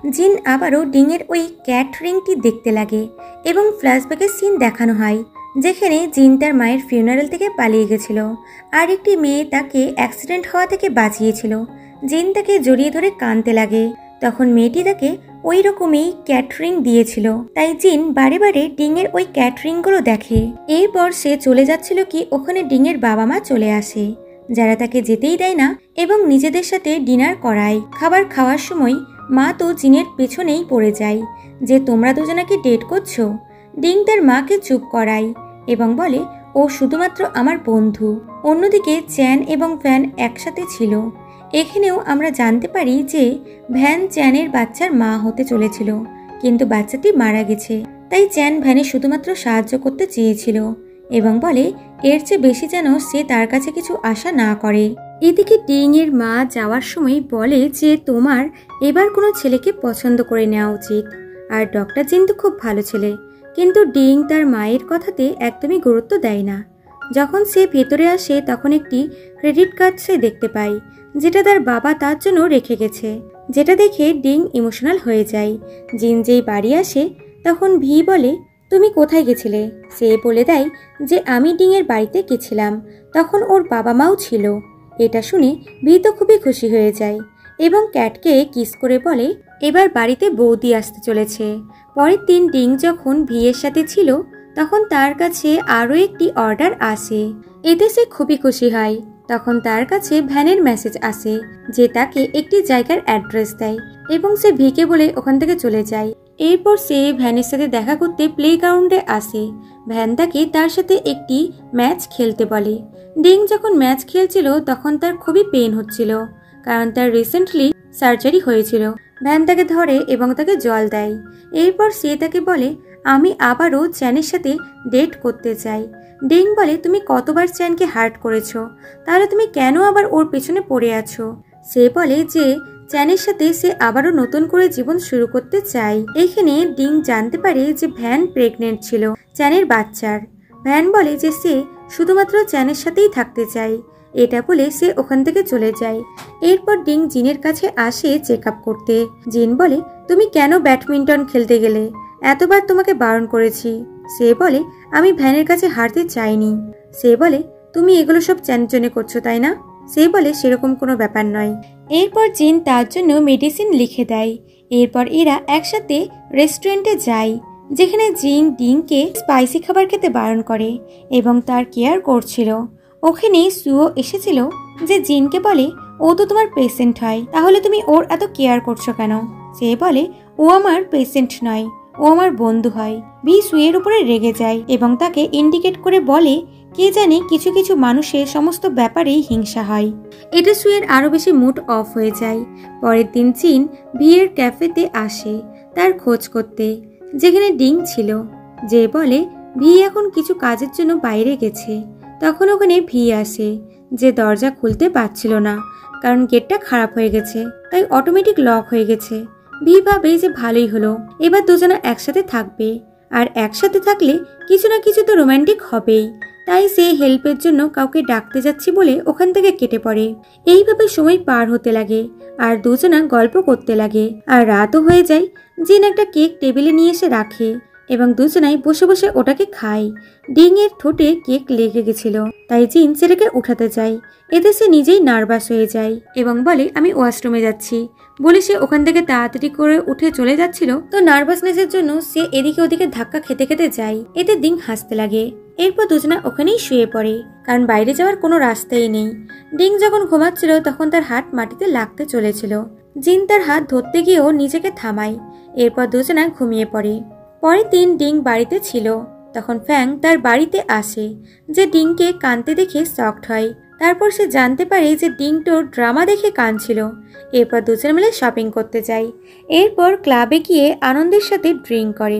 জিন আবারও ডিংয়ের ওই ক্যাট রিংটি দেখতে লাগে এবং ফ্ল্যাশব্যাকের সিন দেখানো হয়, যেখানে জিন তার মায়ের ফিউনারাল থেকে পালিয়ে গেছিল আর একটি মেয়ে তাকে অ্যাক্সিডেন্ট হওয়া থেকে বাঁচিয়েছিল। জিন তাকে জড়িয়ে ধরে কাঁদতে লাগে। তখন মেয়েটি তাকে ওই রকমই ক্যাটরিং দিয়েছিল, তাই জিন বারে বারে ডিংয়ের ওই ক্যাটরিংগুলো দেখে। এরপর সে চলে যাচ্ছিল কি ওখানে ডিংয়ের বাবা মা চলে আসে, যারা তাকে যেতেই দেয় না এবং নিজেদের সাথে ডিনার করায়। খাবার খাওয়ার সময় মা তো জিনের পেছনেই পড়ে যায় যে তোমরা দুজনাকে ডেট করছো। ডিং তার মাকে চুপ করায় এবং বলে ও শুধুমাত্র আমার বন্ধু। অন্যদিকে চ্যান এবং ভ্যান একসাথে ছিল। এখানেও আমরা জানতে পারি যে ভ্যান চ্যানের বাচ্চার মা হতে চলেছিল, কিন্তু বাচ্চাটি মারা গেছে। তাই চ্যান ভ্যানে শুধুমাত্র সাহায্য করতে চেয়েছিল এবং বলে এর চেয়ে বেশি যেন সে তার কাছে কিছু আশা না করে। এদিকে ডিং এর মা যাওয়ার সময় বলে যে তোমার এবার কোনো ছেলেকে পছন্দ করে নেওয়া উচিত। আর ডক্টর জিন তো খুব ভালো ছেলে, কিন্তু ডিং তার মায়ের কথাতে একদমই গুরুত্ব দেয় না। যখন সে ভেতরে আসে তখন একটি ক্রেডিট কার্ড সে দেখতে পায়, যেটা তার বাবা তার জন্য রেখে গেছে, যেটা দেখে ডিং ইমোশনাল হয়ে যায়। জিন যেই বাড়ি আসে তখন ভি বলে তুমি কোথায় গেছিলে? সে বলে দেয় যে আমি ডিংয়ের বাড়িতে গেছিলাম, তখন ওর বাবা মাও ছিল। এটা শুনে ভি তো খুবই খুশি হয়ে যায় এবং ক্যাটকে কিস করে বলে এবার বাড়িতে বৌদি আসতে চলেছে। পরের দিন ডিং যখন ভিয়ের সাথে ছিল তখন তার কাছে আরও একটি অর্ডার আসে। এতে সে খুবই খুশি হয়। তখন তার কাছে ভ্যানের মেসেজ আসে যে তাকে একটি জায়গার অ্যাড্রেস দেয় এবং সে ভিকে বলে ওখান থেকে চলে যায়। এরপর সে ভ্যানের সাথে দেখা করতে প্লেগ্রাউন্ডে আসে। ভ্যান তাকে তার সাথে একটি ম্যাচ খেলতে বলে। ডিং যখন ম্যাচ খেলছিল তখন তার খুবই পেন হচ্ছিল, কারণ তার রিসেন্টলি সার্জারি হয়েছিল। ভ্যান তাকে ধরে এবং তাকে জল দেয়। এরপর সে তাকে বলে আমি আবারও চ্যানের সাথে ডেট করতে চাই। ডিং বলে তুমি কতবার চ্যানকে হার্ট করেছো, তাহলে তুমি কেন আবার ওর পেছনে পড়ে আছো? সে বলে যে চ্যানের সাথে সে আবারও নতুন করে জীবন শুরু করতে চায়। এখানে ডিং জানতে পারে যে ভ্যান প্রেগনেন্ট ছিল চ্যানের বাচ্চার। ভ্যান বলে যে সে শুধুমাত্র চ্যানের সাথেই থাকতে চায়। এটা বলে সে ওখান থেকে চলে যায়। এরপর ডিং জিনের কাছে আসে চেক আপ করতে। জিন বলে তুমি কেন ব্যাডমিন্টন খেলতে গেলে? এতবার তোমাকে বারণ করেছি। সে বলে আমি ভ্যানের কাছে হারতে চাইনি। সে বলে তুমি এগুলো সব চ্যানের জন্য করছো তাই না? সে বলে সেরকম কোনো ব্যাপার নয়। এরপর জিন তার জন্য মেডিসিন লিখে দেয়। এরপর এরা একসাথে রেস্টুরেন্টে যায়, যেখানে জিন ডিংকে স্পাইসি খাবার খেতে বারণ করে এবং তার কেয়ার করছিল। ওখানে সুও এসেছিল যে জিনকে বলে ও তো তোমার পেশেন্ট হয়, তাহলে তুমি ওর এত কেয়ার করছো কেন? সে বলে ও আমার পেশেন্ট নয়, ও আমার বন্ধু হয়। ভি সুয়ের উপরে রেগে যায় এবং তাকে ইন্ডিকেট করে বলে কে জানে কিছু কিছু মানুষের সমস্ত ব্যাপারেই হিংসা হয়। এটা সুয়ের আরো বেশি মুড অফ হয়ে যায়। পরের দিন জিন ভিয়ের ক্যাফেতে আসে তার খোঁজ করতে, যেখানে ডিং ছিল। যে বলে ভি এখন কিছু কাজের জন্য বাইরে গেছে। তখন ওখানে ভি আসে, যে দরজা খুলতে পারছিল না কারণ গেটটা খারাপ হয়ে গেছে, তাই অটোমেটিক লক হয়ে গেছে। ভি ভাবে যে ভালোই হলো, এবার দুজনে একসাথে থাকবে, আর একসাথে থাকলে কিছু না কিছু তো রোমান্টিক হবেই। তাই সে হেল্পের জন্য কাউকে ডাকতে যাচ্ছি বলে ওখান থেকে কেটে পড়ে। এইভাবে সময় পার হতে লাগে আর দুজনা গল্প করতে লাগে। আর রাতও হয়ে যায়। জিন একটা কেক টেবিলে নিয়ে এসে রাখে এবং দুজনাই বসে বসে ওটাকে খায়। ডিং এর ঠোঁটে কেক লেগে গেছিল, তাই জিন সেটাকে উঠাতে যায়। এতে সে নিজেই নার্ভাস হয়ে যায় এবং বলে আমি ওয়াশরুমে যাচ্ছি বলে সে ওখান থেকে তাড়াতাড়ি করে উঠে চলে যাচ্ছিল। তো নার্ভাসনেসের জন্য সে এদিকে ওদিকে ধাক্কা খেতে খেতে যায়। এতে ডিং হাসতে লাগে। এরপর দুজনা ওখানেই শুয়ে পড়ে, কারণ বাইরে যাওয়ার কোনো রাস্তাই নেই। ডিং যখন ঘুমাচ্ছিল তখন তার হাত মাটিতে লাগতে চলেছিল। জিন তার হাত ধরতে গিয়েও নিজেকে থামায়। এরপর দুজনা ঘুমিয়ে পড়ে। পরের দিন ডিং বাড়িতে ছিল। তখন ফ্যাং তার বাড়িতে আসে, যে ডিংকে কাঁদতে দেখে শকড হয়। তারপর সে জানতে পারে যে ডিংটোর ড্রামা দেখে কাঁদছিল। এরপর দুজন মিলে শপিং করতে যায়। এরপর ক্লাবে গিয়ে আনন্দের সাথে ড্রিঙ্ক করে।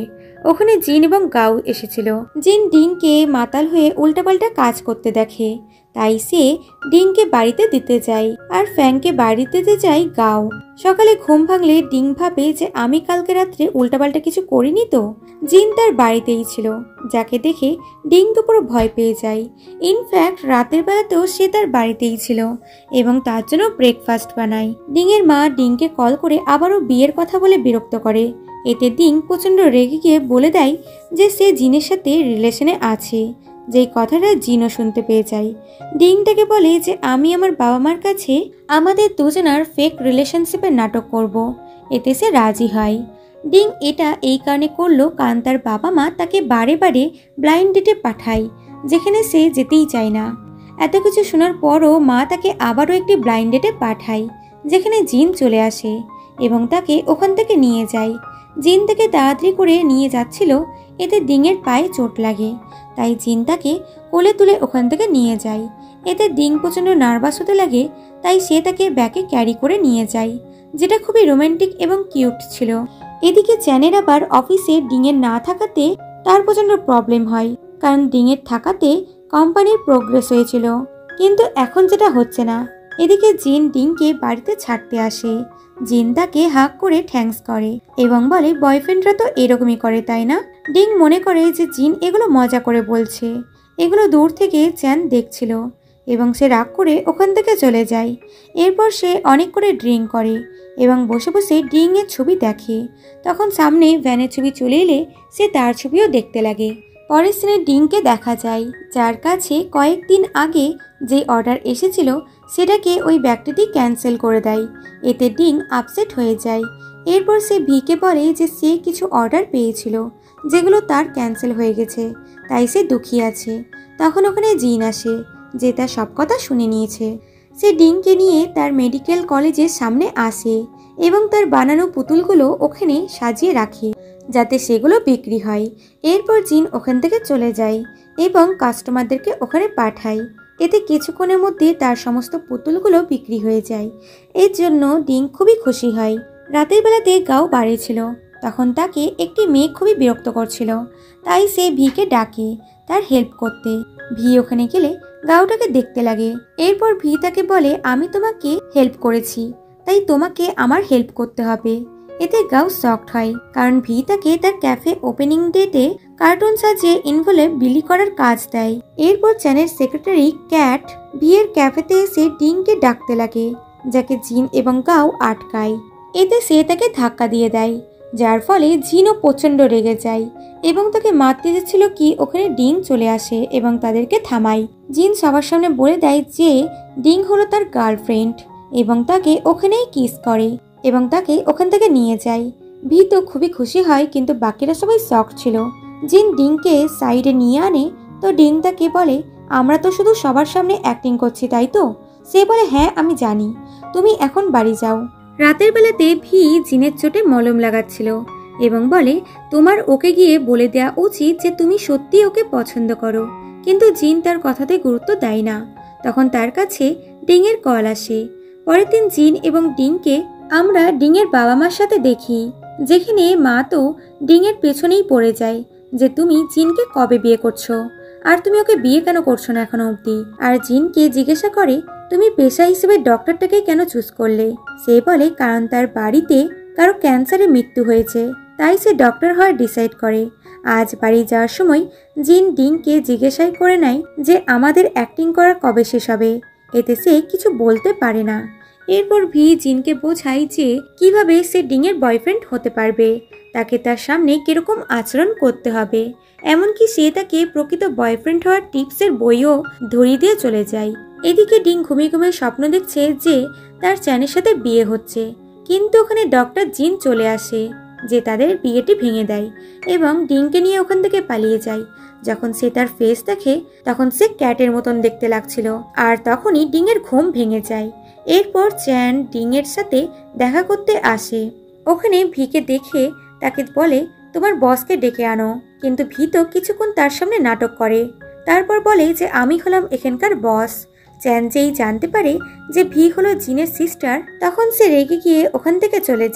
ওখানে জিন এবং গাও এসেছিল। জিন ডিংকে মাতাল হয়ে উল্টাপাল্টা কাজ করতে দেখে, তাই সে ডিংকে বাড়িতে দিতে যায় আর ফ্যাংকে বাড়িতে দিতে যায় গাও। সকালে ঘুম ভাঙলে ডিং ভাবে যে আমি কালকে রাত্রে উল্টাপাল্টা কিছু করিনি তো। জিন তার বাড়িতেই ছিল, যাকে দেখে ডিং তো পুরো ভয় পেয়ে যায়। ইনফ্যাক্ট রাতের বেলাতেও সে তার বাড়িতেই ছিল এবং তার জন্য ব্রেকফাস্ট বানায়। ডিংয়ের মা ডিংকে কল করে আবারও বিয়ের কথা বলে বিরক্ত করে। এতে ডিং প্রচণ্ড রেগে গিয়ে বলে দেয় যে সে জিনের সাথে রিলেশনে আছে, যেই কথাটা জিনও শুনতে পেয়ে যায়। ডিং তাকে বলে যে আমি আমার বাবা মার কাছে আমাদের দুজনার ফেক রিলেশনশিপের নাটক করব। এতে সে রাজি হয়। ডিং এটা এই কারণে করলো কারণ তার বাবা মা তাকে বারে বারে ব্লাইন্ড ডেটে পাঠায়, যেখানে সে যেতেই চায় না। এত কিছু শোনার পরও মা তাকে আবারও একটি ব্লাইন্ড ডেটে পাঠায়, যেখানে জিন চলে আসে এবং তাকে ওখান থেকে নিয়ে যায়। জিন তাকে তাড়াতাড়ি করে নিয়ে যাচ্ছিল, এতে ডিংয়ের পায়ে চোট লাগে, তাই জিন তাকে কোলে তুলে ওখান থেকে নিয়ে যায়। এতে ডিং প্রচণ্ড নার্ভাস হতে লাগে, তাই সে তাকে ব্যাগে ক্যারি করে নিয়ে যায়, যেটা খুবই রোমান্টিক এবং কিউট ছিল। এদিকে চ্যানের আবার অফিসে ডিংয়ের না থাকাতে তার প্রচণ্ড প্রবলেম হয়, কারণ ডিংয়ের থাকাতে কোম্পানির প্রোগ্রেস হয়েছিল, কিন্তু এখন যেটা হচ্ছে না। এদিকে জিন ডিংকে বাড়িতে ছাড়তে আসে। জিন তাকে হাক করে থ্যাঙ্কস করে এবং বলে বয়ফ্রেন্ডরা তো এরকমই করে, তাই না? ডিং মনে করে যে জিন এগুলো মজা করে বলছে। এগুলো দূর থেকে চ্যান দেখছিল এবং সে রাগ করে ওখান থেকে চলে যায়। এরপর সে অনেক করে ড্রিঙ্ক করে এবং বসে বসে ডিংয়ের ছবি দেখে। তখন সামনে ভ্যানের ছবি চলে এলে সে তার ছবিও দেখতে লাগে। পরের সিনে ডিংকে দেখা যায়, যার কাছে কয়েকদিন আগে যে অর্ডার এসেছিল সেটাকে ওই ব্যক্তিটি ক্যান্সেল করে দেয়। এতে ডিং আপসেট হয়ে যায়। এরপর সে ভিকে বলে যে সে কিছু অর্ডার পেয়েছিল যেগুলো তার ক্যান্সেল হয়ে গেছে, তাই সে দুঃখী আছে। তখন ওখানে জিন আসে, যে তার সব কথা শুনে নিয়েছে। সে ডিংকে নিয়ে তার মেডিকেল কলেজের সামনে আসে এবং তার বানানো পুতুলগুলো ওখানে সাজিয়ে রাখে যাতে সেগুলো বিক্রি হয়। এরপর জিন ওখান থেকে চলে যায় এবং কাস্টমারদেরকে ওখানে পাঠায়। এতে কিছুক্ষণের মধ্যে তার সমস্ত পুতুলগুলো বিক্রি হয়ে যায়। এর জন্য ডিং খুবই খুশি হয়। রাতের বেলাতে গাও বাড়ি ছিল, তখন তাকে একটি মেয়ে খুবই বিরক্ত করছিল, তাই সে ভিকে ডাকে তার হেল্প করতে। ভি ওখানে গেলে গাওটাকে দেখতে লাগে। এরপর ভি তাকে বলে আমি তোমাকে হেল্প করেছি, তাই তোমাকে আমার হেল্প করতে হবে। এতে গাও শকড হয়, কারণ ভি তাকে তার ক্যাফে ওপেনিং ডেটে কার্টুন সাজিয়ে ইনভলভ বিলি করার কাজ দেয়। এরপর চ্যানের সেক্রেটারি ক্যাট ভিয়ের ক্যাফেতে এসে ডিংকে ডাকতে লাগে, যাকে জিন এবং গাও আটকায়। এতে সে তাকে ধাক্কা দিয়ে দেয়, যার ফলে জিনও প্রচণ্ড রেগে যায় এবং তাকে মারতে যাচ্ছিল কি ওখানে ডিং চলে আসে এবং তাদেরকে থামায়। জিন সবার সামনে বলে দেয় যে ডিং হলো তার গার্লফ্রেন্ড এবং তাকে ওখানেই কিস করে এবং তাকে ওখান থেকে নিয়ে যায়। ভি তো খুবই খুশি হয়, কিন্তু বাকিরা সবাই শক ছিল। জিন ডিংকে সাইডে নিয়ে আনে, তো ডিং তাকে বলে আমরা তো শুধু সবার সামনে অ্যাক্টিং করছি, তাই তো? সে বলে হ্যাঁ আমি জানি, তুমি এখন বাড়ি যাও। রাতের বেলাতে ভি জিনের চোটে মলম লাগাচ্ছিল এবং বলে তোমার ওকে গিয়ে বলে দেওয়া উচিত যে তুমি সত্যি ওকে পছন্দ করো, কিন্তু জিন তার কথাতে গুরুত্ব দেয় না। তখন তার কাছে ডিংয়ের কল আসে। পরের দিন জিন এবং ডিংকে আমরা ডিংয়ের বাবা মার সাথে দেখি, যেখানে মা তো ডিংয়ের পেছনেই পড়ে যায় যে তুমি জিনকে কবে বিয়ে করছো আর তুমি ওকে বিয়ে কেন করছো না এখনো অবধি। আর জিনকে জিজ্ঞাসা করে তুমি পেশা হিসেবে ডক্টরটাকে কেন চুজ করলে? সে বলে কারণ তার বাড়িতে কারো ক্যান্সারে মৃত্যু হয়েছে, তাই সে ডক্টর হওয়ার ডিসাইড করে। আজ বাড়ি যাওয়ার সময় জিন ডিংকে জিজ্ঞাসাই করে নেয় যে আমাদের অ্যাক্টিং করা কবে শেষ হবে। এতে সে কিছু বলতে পারে না। এরপর ভি জিনকে বোঝায় যে কিভাবে সে ডিংয়ের বয়ফ্রেন্ড হতে পারবে, তাকে তার সামনে কিরকম আচরণ করতে হবে। এমনকি সে তাকে প্রকৃত বয়ফ্রেন্ড হওয়ার টিপসের বইও ধরিয়ে দিয়ে চলে যায়। এদিকে ডিং ঘুমিয়ে ঘুমিয়ে স্বপ্ন দেখছে যে তার চ্যানের সাথে বিয়ে হচ্ছে, কিন্তু ওখানে ডক্টর জিন চলে আসে যে তাদের বিয়েটি ভেঙে দেয় এবং ডিংকে নিয়ে ওখান থেকে পালিয়ে যায়। যখন সে তার ফেস দেখে তখন সে ক্যাটের মতন দেখতে লাগছিল, আর তখনই ডিংয়ের ঘুম ভেঙে যায়। এরপর চ্যান ডিংয়ের সাথে দেখা করতে আসে। ওখানে ভিকে দেখে তাকে বলে তোমার বসকে ডেকে আনো, কিন্তু ভি তো কিছুক্ষণ তার সামনে নাটক করে। তারপর বলে যে আমি হলাম এখানকার বস। চ্যান যেই জানতে পারে যে ভি হলো জিনের সিস্টার, তখন সে রেগে গিয়ে ওখান থেকে চলে যায়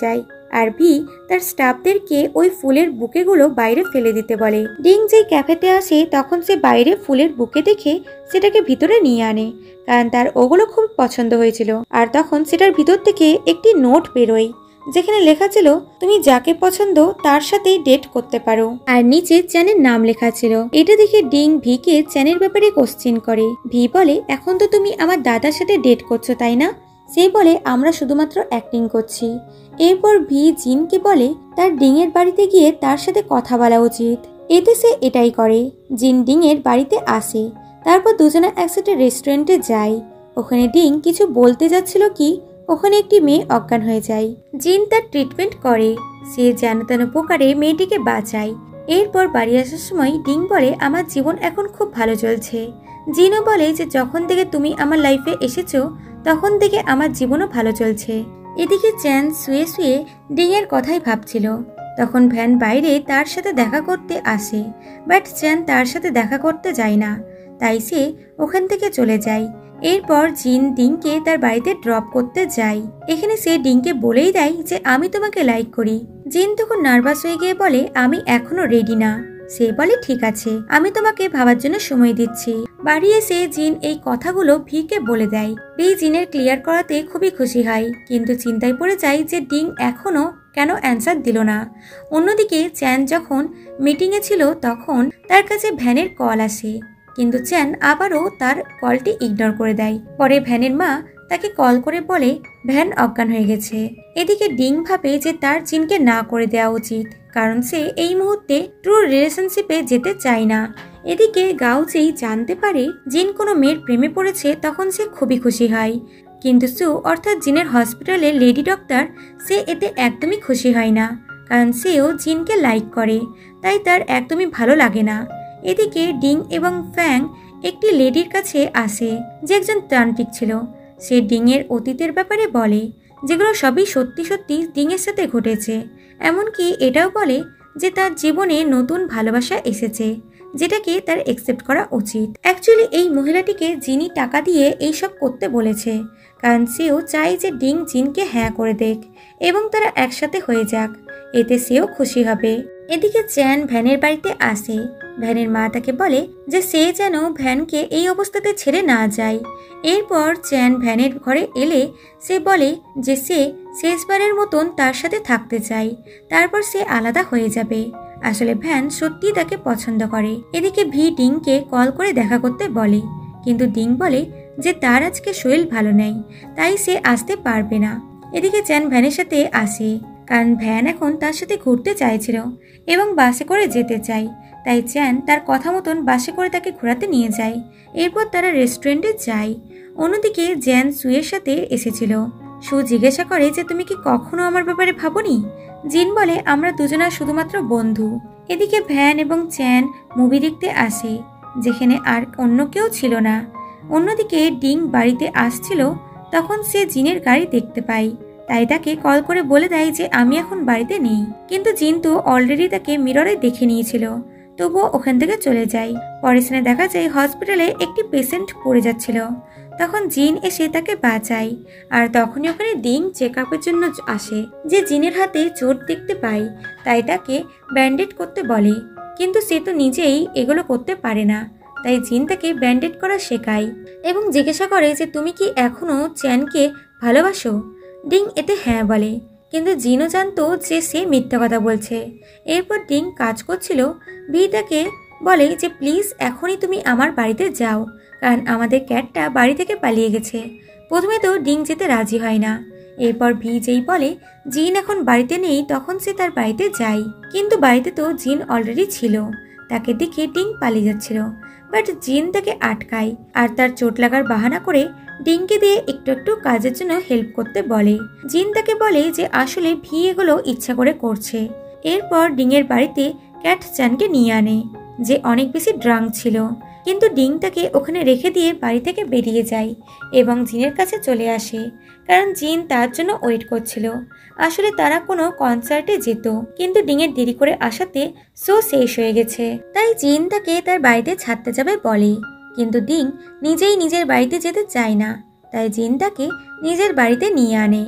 আর ভি তার স্টাফদেরকে ওই ফুলের বুকেগুলো বাইরে ফেলে দিতে বলে। ডিং যেই ক্যাফেতে আসে তখন সে বাইরে ফুলের বুকে দেখে সেটাকে ভিতরে নিয়ে আনে, কারণ তার ওগুলো খুব পছন্দ হয়েছিল। আর তখন সেটার ভিতর থেকে একটি নোট বেরোয় যেখানে লেখা ছিল তুমি যাকে পছন্দ তার সাথেই ডেট করতে পারো, আর নিচে চ্যানের নাম লেখা ছিল। এটা দেখে ডিং ভিকে চ্যানের ব্যাপারে কোশ্চেন করে। ভি বলে এখন তো তুমি আমার দাদার সাথে ডেট করছো তাই না? সে বলে আমরা শুধুমাত্র অ্যাক্টিং করছি। এরপর ভি জিনকে বলে তার ডিং এর বাড়িতে গিয়ে তার সাথে কথা বলা উচিত। এতে সে এটাই করে। জিন ডিং এর বাড়িতে আসে, তারপর দুজনে একসাথে রেস্টুরেন্টে যায়। ওখানে ডিং কিছু বলতে যাচ্ছিল কি ওখানে একটি মেয়ে অজ্ঞান হয়ে যায়। জিন তার ট্রিটমেন্ট করে, সে যেন তেন প্রকারে মেয়েটিকে বাঁচায়। এরপর বাড়ি আসার সময় ডিং বলে আমার জীবন এখন খুব ভালো চলছে। জিনও বলে যে যখন থেকে তুমি আমার লাইফে এসেছো তখন থেকে আমার জীবনও ভালো চলছে। এদিকে চ্যান শুয়ে শুয়ে ডিং এর কথাই ভাবছিল। তখন ভ্যান বাইরে তার সাথে দেখা করতে আসে, বাট চ্যান তার সাথে দেখা করতে যায় না, তাই সে ওখান থেকে চলে যায়। এরপর জিন ডিংকে তার বাড়িতে ড্রপ করতে যায়। এখানে সে ডিংকে বলেই দেয় যে আমি তোমাকে লাইক করি। জিন তখন নার্ভাস হয়ে গিয়ে বলে আমি এখনো রেডি না। সে বলে ঠিক আছে, আমি তোমাকে ভাবার জন্য সময় দিচ্ছি। বাড়ি এসে জিন এই কথাগুলো ভিকে বলে দেয়। ভি জিনের ক্লিয়ার করাতে খুবই খুশি হয়, কিন্তু চিন্তায় পড়ে যায় যে ডিং এখনো কেন অ্যান্সার দিল না। অন্যদিকে চ্যান যখন মিটিংয়ে ছিল তখন তার কাছে ভ্যানের কল আসে, কিন্তু চ্যান আবারও তার কলটি ইগনোর করে দেয়। পরে ভ্যানের মা তাকে কল করে বলে ভ্যান অজ্ঞান হয়ে গেছে। এদিকে ডিং ভাবে যে তার জিনকে না করে দেওয়া উচিত, কারণ সে এই মুহূর্তে ট্রু রিলেশনশিপে যেতে চায় না। এদিকে গাও যেই জানতে পারে জিন কোনো মেয়ের প্রেমে পড়েছে তখন সে খুবই খুশি হয়, কিন্তু সু অর্থাৎ জিনের হসপিটালে লেডি ডক্টর সে এতে একদমই খুশি হয় না, কারণ সেও জিনকে লাইক করে, তাই তার একদমই ভালো লাগে না। এদিকে ডিং এবং ফ্যাং একটি লেডির কাছে আসে যে একজন তান্ত্রিক ছিল। সে ডিং এর অতীতের ব্যাপারে বলে, যেগুলো সবই সত্যি সত্যি ডিং এর সাথে ঘটেছে। এমনকি এটাও বলে যে তার জীবনে নতুন ভালোবাসা এসেছে, যেটাকে তার একসেপ্ট করা উচিত। অ্যাকচুয়ালি এই মহিলাটিকে জিনি টাকা দিয়ে এইসব করতে বলেছে, কারণ সেও চায় যে ডিং জিনকে হ্যাঁ করে দেখ এবং তারা একসাথে হয়ে যাক, এতে সেও খুশি হবে। এদিকে চ্যান ভ্যানের বাড়িতে আসে। ভ্যানের মা তাকে বলে যে সে যেন ভ্যানকে এই অবস্থাতে ছেড়ে না যায়। এরপর চ্যান ভ্যানের ঘরে এলে সে বলে যে সে শেষবারের মতন তার সাথে থাকতে চায়, তারপর সে আলাদা হয়ে যাবে। আসলে ভ্যান সত্যি তাকে পছন্দ করে। এদিকে ভি ডিংকে কল করে দেখা করতে বলে, কিন্তু ডিং বলে যে তার আজকে শরীর ভালো নেই, তাই সে আসতে পারবে না। এদিকে চ্যান ভ্যানের সাথে আসে, কারণ ভ্যান এখন তার সাথে ঘুরতে চাইছিল এবং বাসে করে যেতে চায়, তাই চ্যান তার কথা মতন বাসে করে তাকে ঘোরাতে নিয়ে যায়। এরপর তারা রেস্টুরেন্টে যায়। অন্যদিকে জ্যান সুয়ের সাথে এসেছিল। সু জিজ্ঞাসা করে যে তুমি কি কখনো আমার ব্যাপারে ভাবনি? জিন বলে আমরা দুজনা শুধুমাত্র বন্ধু। এদিকে ভ্যান এবং চ্যান মুভি দেখতে আসে, যেখানে আর অন্য কেউ ছিল না। অন্যদিকে ডিং বাড়িতে আসছিল, তখন সে জিনের গাড়ি দেখতে পায়, তাই তাকে কল করে বলে দেয় যে আমি এখন বাড়িতে নেই। কিন্তু জিন তো অলরেডি তাকে মিররে দেখে নিয়েছিল, তবুও ওখান থেকে চলে যায়। পরে সিনে দেখা যায় হসপিটালে একটি পেশেন্ট পড়ে যাচ্ছিল, তখন জিন এসে তাকে বাঁচায়। আর তখনই ওখানে ডিং চেক আপের জন্য আসে, যে জিনের হাতে চোট দেখতে পায়, তাই তাকে ব্যান্ডেড করতে বলে, কিন্তু সে তো নিজেই এগুলো করতে পারে না, তাই জিন তাকে ব্যান্ডেড করা শেখায় এবং জিজ্ঞাসা করে যে তুমি কি এখনো চ্যানকে ভালোবাসো? ডিং এতে হ্যাঁ বলে, কিন্তু জিনও জানতো যে সে মিথ্যা কথা বলছে। এরপর ডিং কাজ করছিল। ভি তাকে বলে যে প্লিজ এখনই তুমি আমার বাড়িতে যাও, কারণ আমাদের ক্যাটটা বাড়ি থেকে পালিয়ে গেছে। প্রথমে তো ডিং যেতে রাজি হয় না। এরপর ভি যেই বলে জিন এখন বাড়িতে নেই, তখন সে তার বাড়িতে যায়, কিন্তু বাড়িতে তো জিন অলরেডি ছিল। তাকে দেখে ডিং পালিয়ে যাচ্ছিল, বাট জিন তাকে আটকায় আর তার চোট লাগার বাহানা করে ডিংকে দিয়ে একটু একটু কাজের জন্য হেল্প করতে বলে। জিন তাকে বলে যে আসলে ভি এগুলো ইচ্ছা করে করছে। এরপর ডিংয়ের বাড়িতে ক্যাট চ্যানকে নিয়ে আনে, যে অনেক বেশি ড্রাঙ্ক ছিল, কিন্তু ডিং তাকে ওখানে রেখে দিয়ে বাড়ি থেকে বেরিয়ে যায় এবং জিনের কাছে চলে আসে, কারণ জিন তার জন্য ওয়েট করছিল। আসলে তারা কোনো কনসার্টে যেত, কিন্তু ডিংয়ের দেরি করে আসাতে শো শেষ হয়ে গেছে, তাই জিন তাকে তার বাড়িতে ছাড়তে যাবে বলে, কিন্তু ডিং নিজেই নিজের বাড়িতে যেতে চায় না, তাই জিন তাকে নিজের বাড়িতে নিয়ে আনে।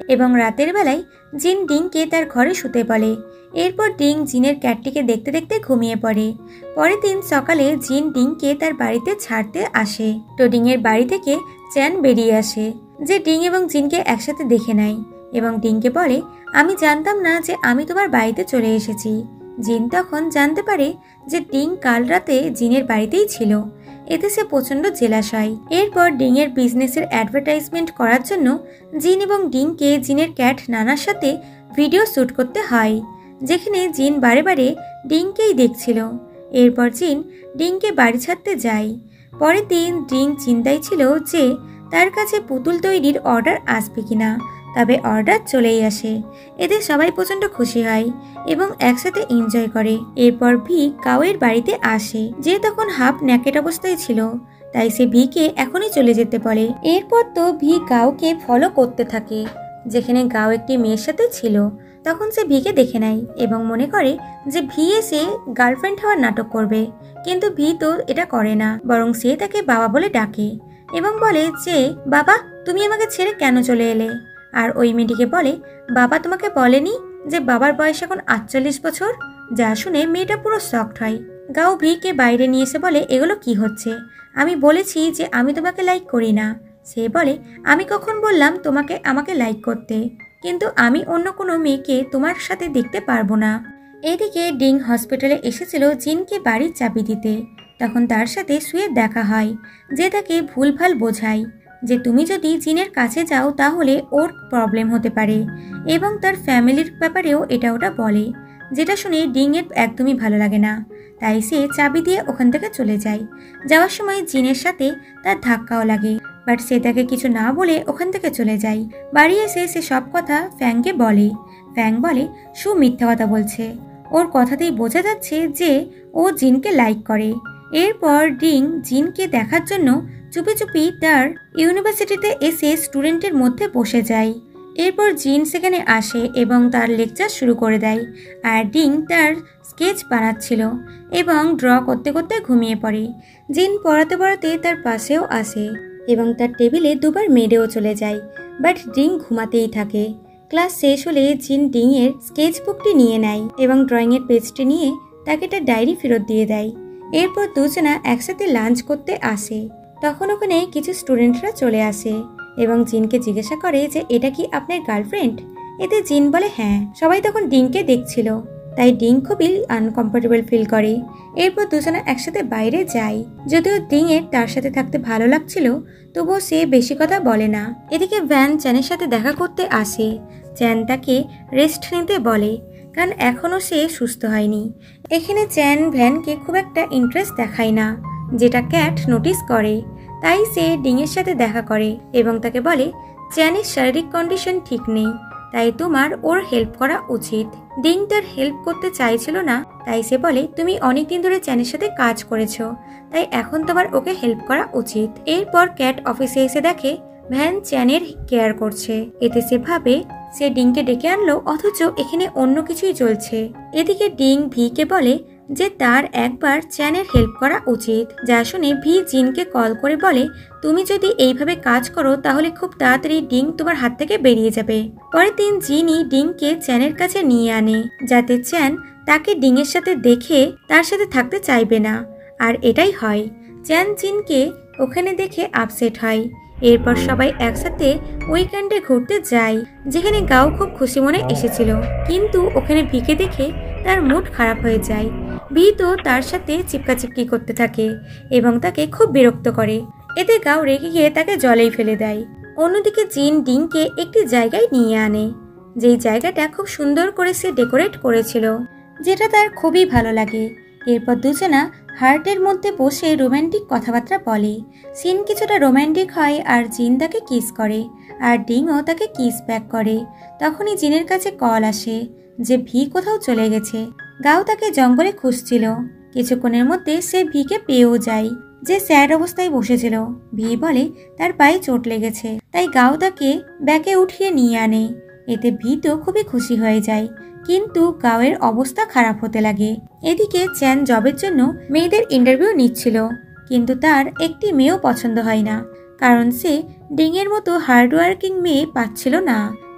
এবং রাতের বেলায় জিন ডিংকে তার ঘরে শুতে বলে। এরপর ডিং জিনের ক্যাটটিকে দেখতে দেখতে ঘুমিয়ে পড়ে। পরের দিন সকালে জিন ডিংকে তার বাড়িতে ছাড়তে আসে। তো ডিংয়ের বাড়ি থেকে চ্যান বেরিয়ে আসে, যে ডিং এবং জিনকে একসাথে দেখে নেয় এবং ডিংকে বলে, আমি জানতাম না যে আমি তোমার বাড়িতে চলে এসেছি। জিন তখন জানতে পারে যে ডিং কাল রাতে জিনের বাড়িতেই ছিল। এতে সে প্রচন্ড জেলাস হয়। এরপর ডিংয়ের বিজনেসের অ্যাডভার্টাইজমেন্ট করার জন্য জিন এবং ডিংকে জিনের ক্যাট নানার সাথে ভিডিও শ্যুট করতে হয়, যেখানে জিন বারে বারে ডিংকেই দেখছিল। এরপর জিন ডিংকে বাড়ি ছাড়তে যায়। পরের দিন ডিং চিন্তায় ছিল যে তার কাছে পুতুল তৈরির অর্ডার আসবে কিনা, তবে অর্ডার চলেই আসে। এতে সবাই প্রচন্ড খুশি হয় এবং একসাথে এনজয় করে। এরপর ভি কাউয়ের বাড়িতে আসে, যে তখন হাফ ন্যাকেট অবস্থায় ছিল, তাই সে ভিকে এখনই চলে যেতে বলে। এরপর তো ভি গাওকে ফলো করতে থাকে, যেখানে গাও একটি মেয়ের সাথে ছিল। তখন সে ভিকে দেখে নেয় এবং মনে করে যে ভি এসে গার্লফ্রেন্ড হওয়ার নাটক করবে, কিন্তু ভি তো এটা করে না, বরং সে তাকে বাবা বলে ডাকে এবং বলে যে বাবা, তুমি আমাকে ছেড়ে কেন চলে এলে? আর ওই মেয়েটিকে বলে, বাবা তোমাকে বলেনি যে বাবার বয়স এখন 48 বছর? যা শুনে মেয়েটা পুরো শকড হয়। গাও ভিকে বাইরে নিয়ে এসে বলে, এগুলো কি হচ্ছে? আমি বলেছি যে আমি তোমাকে লাইক করি না। সে বলে, আমি কখন বললাম তোমাকে আমাকে লাইক করতে? কিন্তু আমি অন্য কোনো মেয়েকে তোমার সাথে দেখতে পারবো না। এদিকে ডিং হসপিটালে এসেছিল জিনকে বাড়ির চাবি দিতে। তখন তার সাথে শুয়ে দেখা হয়, যে তাকে ভুলভাল বোঝায় যে তুমি যদি জিনের কাছে যাও তাহলে ওর প্রবলেম হতে পারে, এবং তার ফ্যামিলির ব্যাপারেও এটা ওটা বলে, যেটা শুনে ডিংয়ের একদমই ভালো লাগে না। তাই সে চাবি দিয়ে ওখান থেকে চলে যায়। যাওয়ার সময় জিনের সাথে তার ধাক্কাও লাগে, বাট সে তাকে কিছু না বলে ওখান থেকে চলে যায়। বাড়ি এসে সে সব কথা ফ্যাংকে বলে। ফ্যাং বলে সু মিথ্যা কথা বলছে, ওর কথাতেই বোঝা যাচ্ছে যে ও জিনকে লাইক করে। এরপর ডিং জিনকে দেখার জন্য চুপি চুপি তার ইউনিভার্সিটিতে এসে স্টুডেন্টের মধ্যে বসে যায়। এরপর জিন সেখানে আসে এবং তার লেকচার শুরু করে দেয়। আর ডিং তার স্কেচ বানাচ্ছিল এবং ড্র করতে করতে ঘুমিয়ে পড়ে। জিন পড়াতে পড়াতে তার পাশেও আসে এবং তার টেবিলে দুবার মেরেও চলে যায়, বাট ডিং ঘুমাতেই থাকে। ক্লাস শেষ হলে জিন ডিংয়ের স্কেচ বুকটি নিয়ে নেয় এবং ড্রয়িংয়ের পেজটি নিয়ে তাকে তার ডায়েরি ফেরত দিয়ে দেয়। এরপর দুজনা একসাথে লাঞ্চ করতে আসে। তখন ওখানে কিছু স্টুডেন্টরা চলে আসে এবং জিনকে জিজ্ঞাসা করে যে এটা কি আপনার গার্লফ্রেন্ড? এতে জিন বলে হ্যাঁ। সবাই তখন ডিংকে দেখছিল, তাই ডিং খুবই আনকমফোর্টেবল ফিল করে। এরপর দুজনা একসাথে বাইরে যায়। যদিও ডিংয়ের তার সাথে থাকতে ভালো লাগছিল, তবুও সে বেশি কথা বলে না। এদিকে ভ্যান চ্যানের সাথে দেখা করতে আসে। চ্যান তাকে রেস্ট নিতে বলে, কারণ এখনও সে সুস্থ হয়নি। এখানে চ্যান ভ্যানকে খুব একটা ইন্টারেস্ট দেখায় না, যেটা ক্যাট নোটিস করে। তাই সে ডিংয়ের সাথে দেখা করে এবং তাকে বলে চ্যানের শারীরিক কন্ডিশন ঠিক নেই, তাই তোমার ওর হেল্প করা উচিত। ডিং তার হেল্প করতে চাইছিল না, তাই সে বলে তুমি অনেকদিন ধরে চ্যানের সাথে কাজ করেছো, তাই এখন তোমার ওকে হেল্প করা উচিত। এরপর ক্যাট অফিসে এসে দেখে ভ্যান চ্যানের কেয়ার করছে। এতে সে ভাবে সে ডিংকে ডেকে আনলো, অথচ এখানে অন্য কিছুই চলছে। এদিকে ডিং ভিকে বলে যে তার একবার চ্যানের হেল্প করা উচিত, যা শুনে ভি জিনকে কল করে বলে তুমি যদি এইভাবে কাজ করো তাহলে খুব তাড়াতাড়ি ডিং তোমার হাত থেকে বেরিয়ে যাবে। পরের দিন জিনই ডিংকে চ্যানের কাছে নিয়ে আনে, যাতে চ্যান তাকে ডিংয়ের সাথে দেখে তার সাথে থাকতে চাইবে না। আর এটাই হয়। চ্যান জিনকে ওখানে দেখে আপসেট হয়। এরপর সবাই একসাথে উইকেন্ডে ঘুরতে যায়, যেখানে গাও খুব খুশি মনে এসেছিল, কিন্তু ওখানে ভিকে দেখে তার মুড খারাপ হয়ে যায়। ভি তো তার সাথে চিপকাচিপকি করতে থাকে এবং তাকে খুব বিরক্ত করে। এতে গাও রেগে গিয়ে তাকে জলেই ফেলে দেয়। অন্যদিকে জিন ডিংকে একটি জায়গায় নিয়ে আনে, যেই জায়গাটা খুব সুন্দর করে সে ডেকোরেট করেছিল, যেটা তার খুবই ভালো লাগে। এরপর দুজনা হার্টের মধ্যে বসে রোম্যান্টিক কথাবার্তা বলে। সিন কিছুটা রোম্যান্টিক হয় আর জিন তাকে কিস করে আর ডিংও তাকে কিস ব্যাক করে। তখনই জিনের কাছে কল আসে যে ভি কোথাও চলে গেছে। গাও তাকে জঙ্গলে খুঁজছিল। কিছুক্ষণের মধ্যে সে ভিকে পেয়েও যায়, যে স্যাড অবস্থায় বসেছিল। ভি বলে তার পায়ে চোট লেগেছে, তাই গাও তাকে ব্যাকে উঠিয়ে নিয়ে আনে। এতে ভি তো খুবই খুশি হয়ে যায়, কিন্তু গাওয়ের অবস্থা খারাপ হতে লাগে। এদিকে চ্যান জবের জন্য মেয়েদের ইন্টারভিউ নিচ্ছিল, কিন্তু তার একটি মেয়েও পছন্দ হয় না, কারণ সে ডিংয়ের মতো হার্ডওয়ার্কিং মেয়ে পাচ্ছিল না।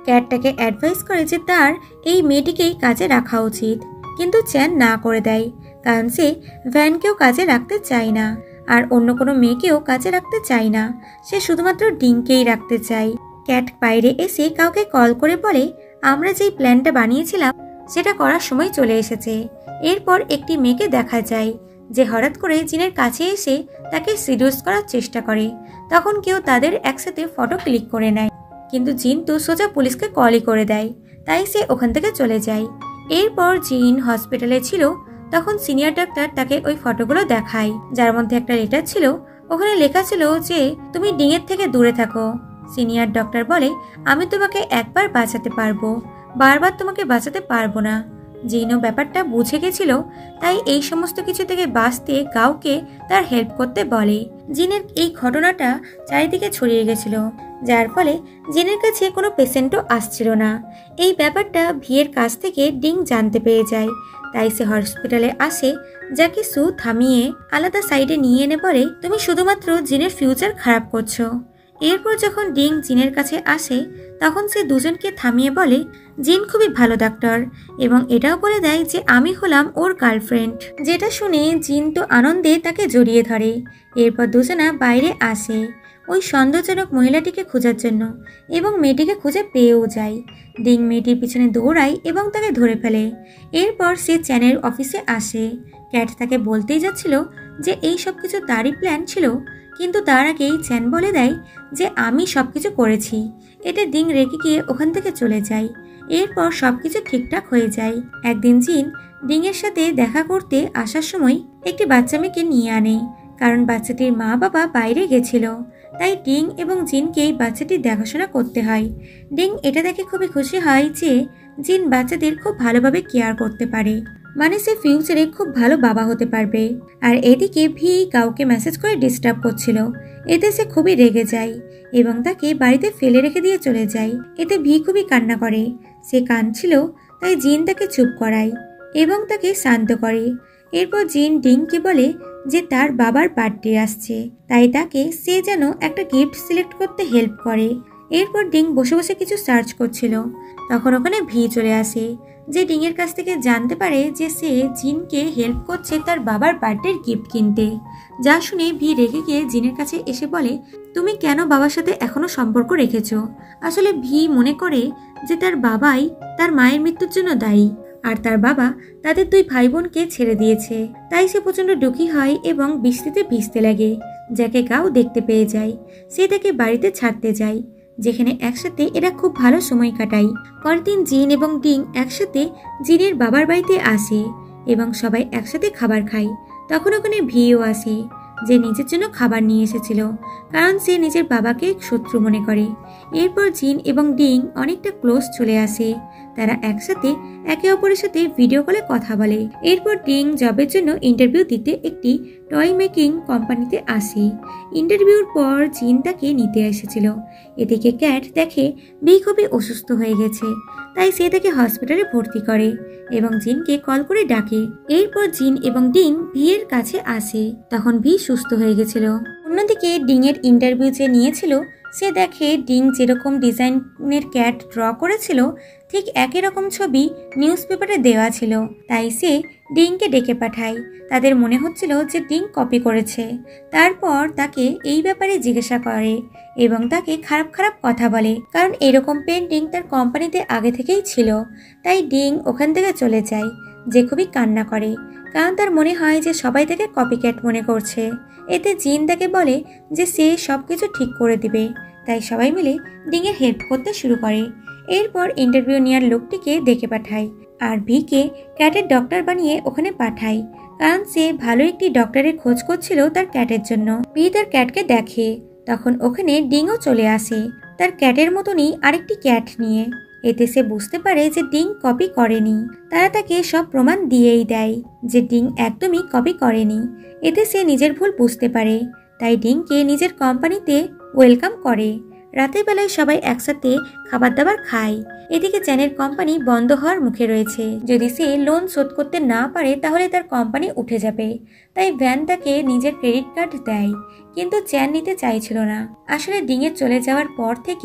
ক্যাটটাকে অ্যাডভাইস করে যে তার এই মেয়েটিকেই কাজে রাখা উচিত, কিন্তু চ্যান না করে দেয়, কারণ সে ভ্যানকেও কাজে রাখতে চায় না আর অন্য কোনো মেয়েকেও কাজে রাখতে চায় না, সে শুধুমাত্র ডিংকেই রাখতে চায়। ক্যাট বাইরে এসে কাউকে কল করে বলে আমরা যেই প্ল্যানটা বানিয়েছিলাম সেটা করার সময় চলে এসেছে। এরপর একটি মেয়েকে দেখা যায় যে হঠাৎ করে জিনের কাছে এসে তাকে সিডিউস করার চেষ্টা করে। তখন কেউ তাদের একসাথে ফটো ক্লিক করে নেয়, কিন্তু জিন তো সোজা পুলিশকে কলই করে দেয়, তাই সে ওখান থেকে চলে যায়। এরপর জিন হসপিটালে ছিল, তখন সিনিয়র ডাক্তার তাকে ওই ফটোগুলো দেখায়, যার মধ্যে একটা লেটার ছিল। ওখানে লেখা ছিল যে তুমি ডিঙের থেকে দূরে থাকো। সিনিয়র ডক্টর বলে আমি তোমাকে একবার বাঁচাতে পারবো, বারবার তোমাকে বাঁচাতে পারবো না। জিনও ব্যাপারটা বুঝে গেছিল, তাই এই সমস্ত কিছু থেকে বাঁচতে কাউকে তার হেল্প করতে বলে। জিনের এই ঘটনাটা চারিদিকে ছড়িয়ে গেছিল, যার ফলে জিনের কাছে কোনো পেশেন্টও আসছিল না। এই ব্যাপারটা ভিয়ের কাছ থেকে ডিং জানতে পেরে যায়, তাই সে হসপিটালে আসে, যাকে সু থামিয়ে আলাদা সাইডে নিয়ে এনে বলে তুমি শুধুমাত্র জিনের ফিউচার খারাপ করছো। এরপর যখন ডিং জিনের কাছে আসে তখন সে দুজনকে থামিয়ে বলে জিন খুবই ভালো ডাক্তার, এবং এটাও বলে দেয় যে আমি হলাম ওর গার্লফ্রেন্ড। যেটা শুনে জিন তো আনন্দে তাকে জড়িয়ে ধরে। এরপর দুজনা বাইরে আসে ওই সন্দেহজনক মহিলাটিকে খোঁজার জন্য, এবং মেয়েটিকে খুঁজে পেয়েও যায়। ডিং মেয়েটির পিছনে দৌড়ায় এবং তাকে ধরে ফেলে। এরপর সে চ্যানের অফিসে আসে। ক্যাট তাকে বলতেই যাচ্ছিল যে এই সব কিছু তারই প্ল্যান ছিল, কিন্তু তার আগেই চ্যান বলে দেয় যে আমি সবকিছু করেছি। এতে ডিং রেগে গিয়ে ওখান থেকে চলে যায়। এরপর সবকিছু ঠিকঠাক হয়ে যায়। একদিন জিন ডিংয়ের সাথে দেখা করতে আসার সময় একটি বাচ্চা মেয়েকে নিয়ে আনে, কারণ বাচ্চাটির মা বাবা বাইরে গেছিল, তাই ডিং এবং জিনকেই বাচ্চাটির দেখাশোনা করতে হয়। ডিং এটা দেখে খুবই খুশি হয় যে জিন বাচ্চাদের খুব ভালোভাবে কেয়ার করতে পারে, মানে সে ফিউচারে খুব ভালো বাবা হতে পারবে। আর এদিকে ভি কাউকে মেসেজ করে ডিস্টার্ব করছিল, এতে সে খুবই রেগে যায় এবং তাকে বাড়িতে ফেলে রেখে দিয়ে চলে যায়। এতে ভি খুবই কান্না করে, সে কাঁদছিল, তাই জিন তাকে চুপ করায় এবং তাকে শান্ত করে। এরপর জিন ডিংকে বলে যে তার বাবার বার্থডে আসছে, তাই তাকে সে যেন একটা গিফট সিলেক্ট করতে হেল্প করে। এরপর ডিং বসে বসে কিছু সার্চ করছিল, তখন ওখানে ভি চলে আসে, যে ডিংয়ের কাছ থেকে জানতে পারে যে সে জিনকে হেল্প করছে তার বাবার বার্থডের গিফট কিনতে। যা শুনে ভি রেগে গিয়ে জিনের কাছে এসে বলে তুমি কেন বাবার সাথে এখনো সম্পর্ক রেখেছ? আসলে ভি মনে করে যে তার বাবাই তার মায়ের মৃত্যুর জন্য দায়ী, আর তার বাবা তাদের দুই ভাই বোনকে ছেড়ে দিয়েছে। তাই সে প্রচন্ড দুঃখী হয় এবং বৃষ্টিতে ভিজতে লাগে, যাকে গাও দেখতে পেয়ে যায়। সে তাকে বাড়িতে ছাড়তে যায়, যেখানে একসাথে এরা খুব ভালো সময় কাটায়। পরের দিন জিন এবং ডিং একসাথে জিনের বাবার বাড়িতে আসে এবং সবাই একসাথে খাবার খায়। তখন ওখানে ভিও আসে, যে নিজের জন্য খাবার নিয়ে এসেছিল, কারণ সে নিজের বাবাকে শত্রু মনে করে। এরপর জিন এবং ডিং অনেকটা ক্লোজ চলে আসে, তারা একসাথে একে অপরের সাথে ভিডিও কলে কথা বলে। এরপর ডিং জবের জন্য ইন্টারভিউ দিতে একটি টয় মেকিং কোম্পানিতে আসে। ইন্টারভিউর পর জিন তাকে নিতে এসেছিল। এদিকে ক্যাট দেখে বি খুবই অসুস্থ হয়ে গেছে, তাই সে তাকে হসপিটালে ভর্তি করে এবং জিনকে কল করে ডাকে। এরপর জিন এবং ডিং ভিয়ের কাছে আসে, তখন ভি সুস্থ হয়ে গেছিল। অন্যদিকে ডিং এর ইন্টারভিউ যে নিয়েছিল সে দেখে ডিং যেরকম ডিজাইনের ক্যাট ড্র করেছিল ঠিক একই রকম ছবি নিউজ পেপারে দেওয়া ছিল, তাই সে ডিংকে ডেকে পাঠায়। তাদের মনে হচ্ছিল যে ডিং কপি করেছে। তারপর তাকে এই ব্যাপারে জিজ্ঞাসা করে এবং তাকে খারাপ খারাপ কথা বলে, কারণ এরকম পেন্টিং তার কোম্পানিতে আগে থেকেই ছিল। তাই ডিং ওখান থেকে চলে যায়, যে খুবই কান্না করে, কারণ তার মনে হয় যে সবাই তাকে কপিক্যাট মনে করছে। এতে জিন তাকে বলে যে সে সবকিছু ঠিক করে দিবে, তাই সবাই মিলে ডিংয়ের হেল্প করতে শুরু করে। এরপর ইন্টারভিউ নেওয়ার লোকটিকে ডেকে পাঠায় আর ভিকে ক্যাটের ডক্টর বানিয়ে ওখানে পাঠায়, কারণ সে ভালো একটি ডক্টরের খোঁজ করছিল তার ক্যাটের জন্য। ভি তার ক্যাটকে দেখে, তখন ওখানে ডিংও চলে আসে তার ক্যাটের মতনই আরেকটি ক্যাট নিয়ে। এতে সে বুঝতে পারে যে ডিং কপি করেনি। তারা তাকে সব প্রমাণ দিয়েই দেয় যে ডিং একদমই কপি করেনি। এতে সে নিজের ভুল বুঝতে পারে, তাই ডিংকে নিজের কোম্পানিতে ওয়েলকাম করে। রাতের বেলায় সবাই একসাথে খাবার দাবার খায়। এদিকে চ্যানের কোম্পানি বন্ধ হওয়ার মুখে রয়েছে, যদি সে লোন শোধ করতে না পারে তাহলে তার কোম্পানি উঠে যাবে। তাই ভ্যান তাকে নিজের ক্রেডিট কার্ড দেয়, কিন্তু চ্যান নিতে চাইছিল না। আসলে ডিংয়ের চলে যাওয়ার পর থেকেই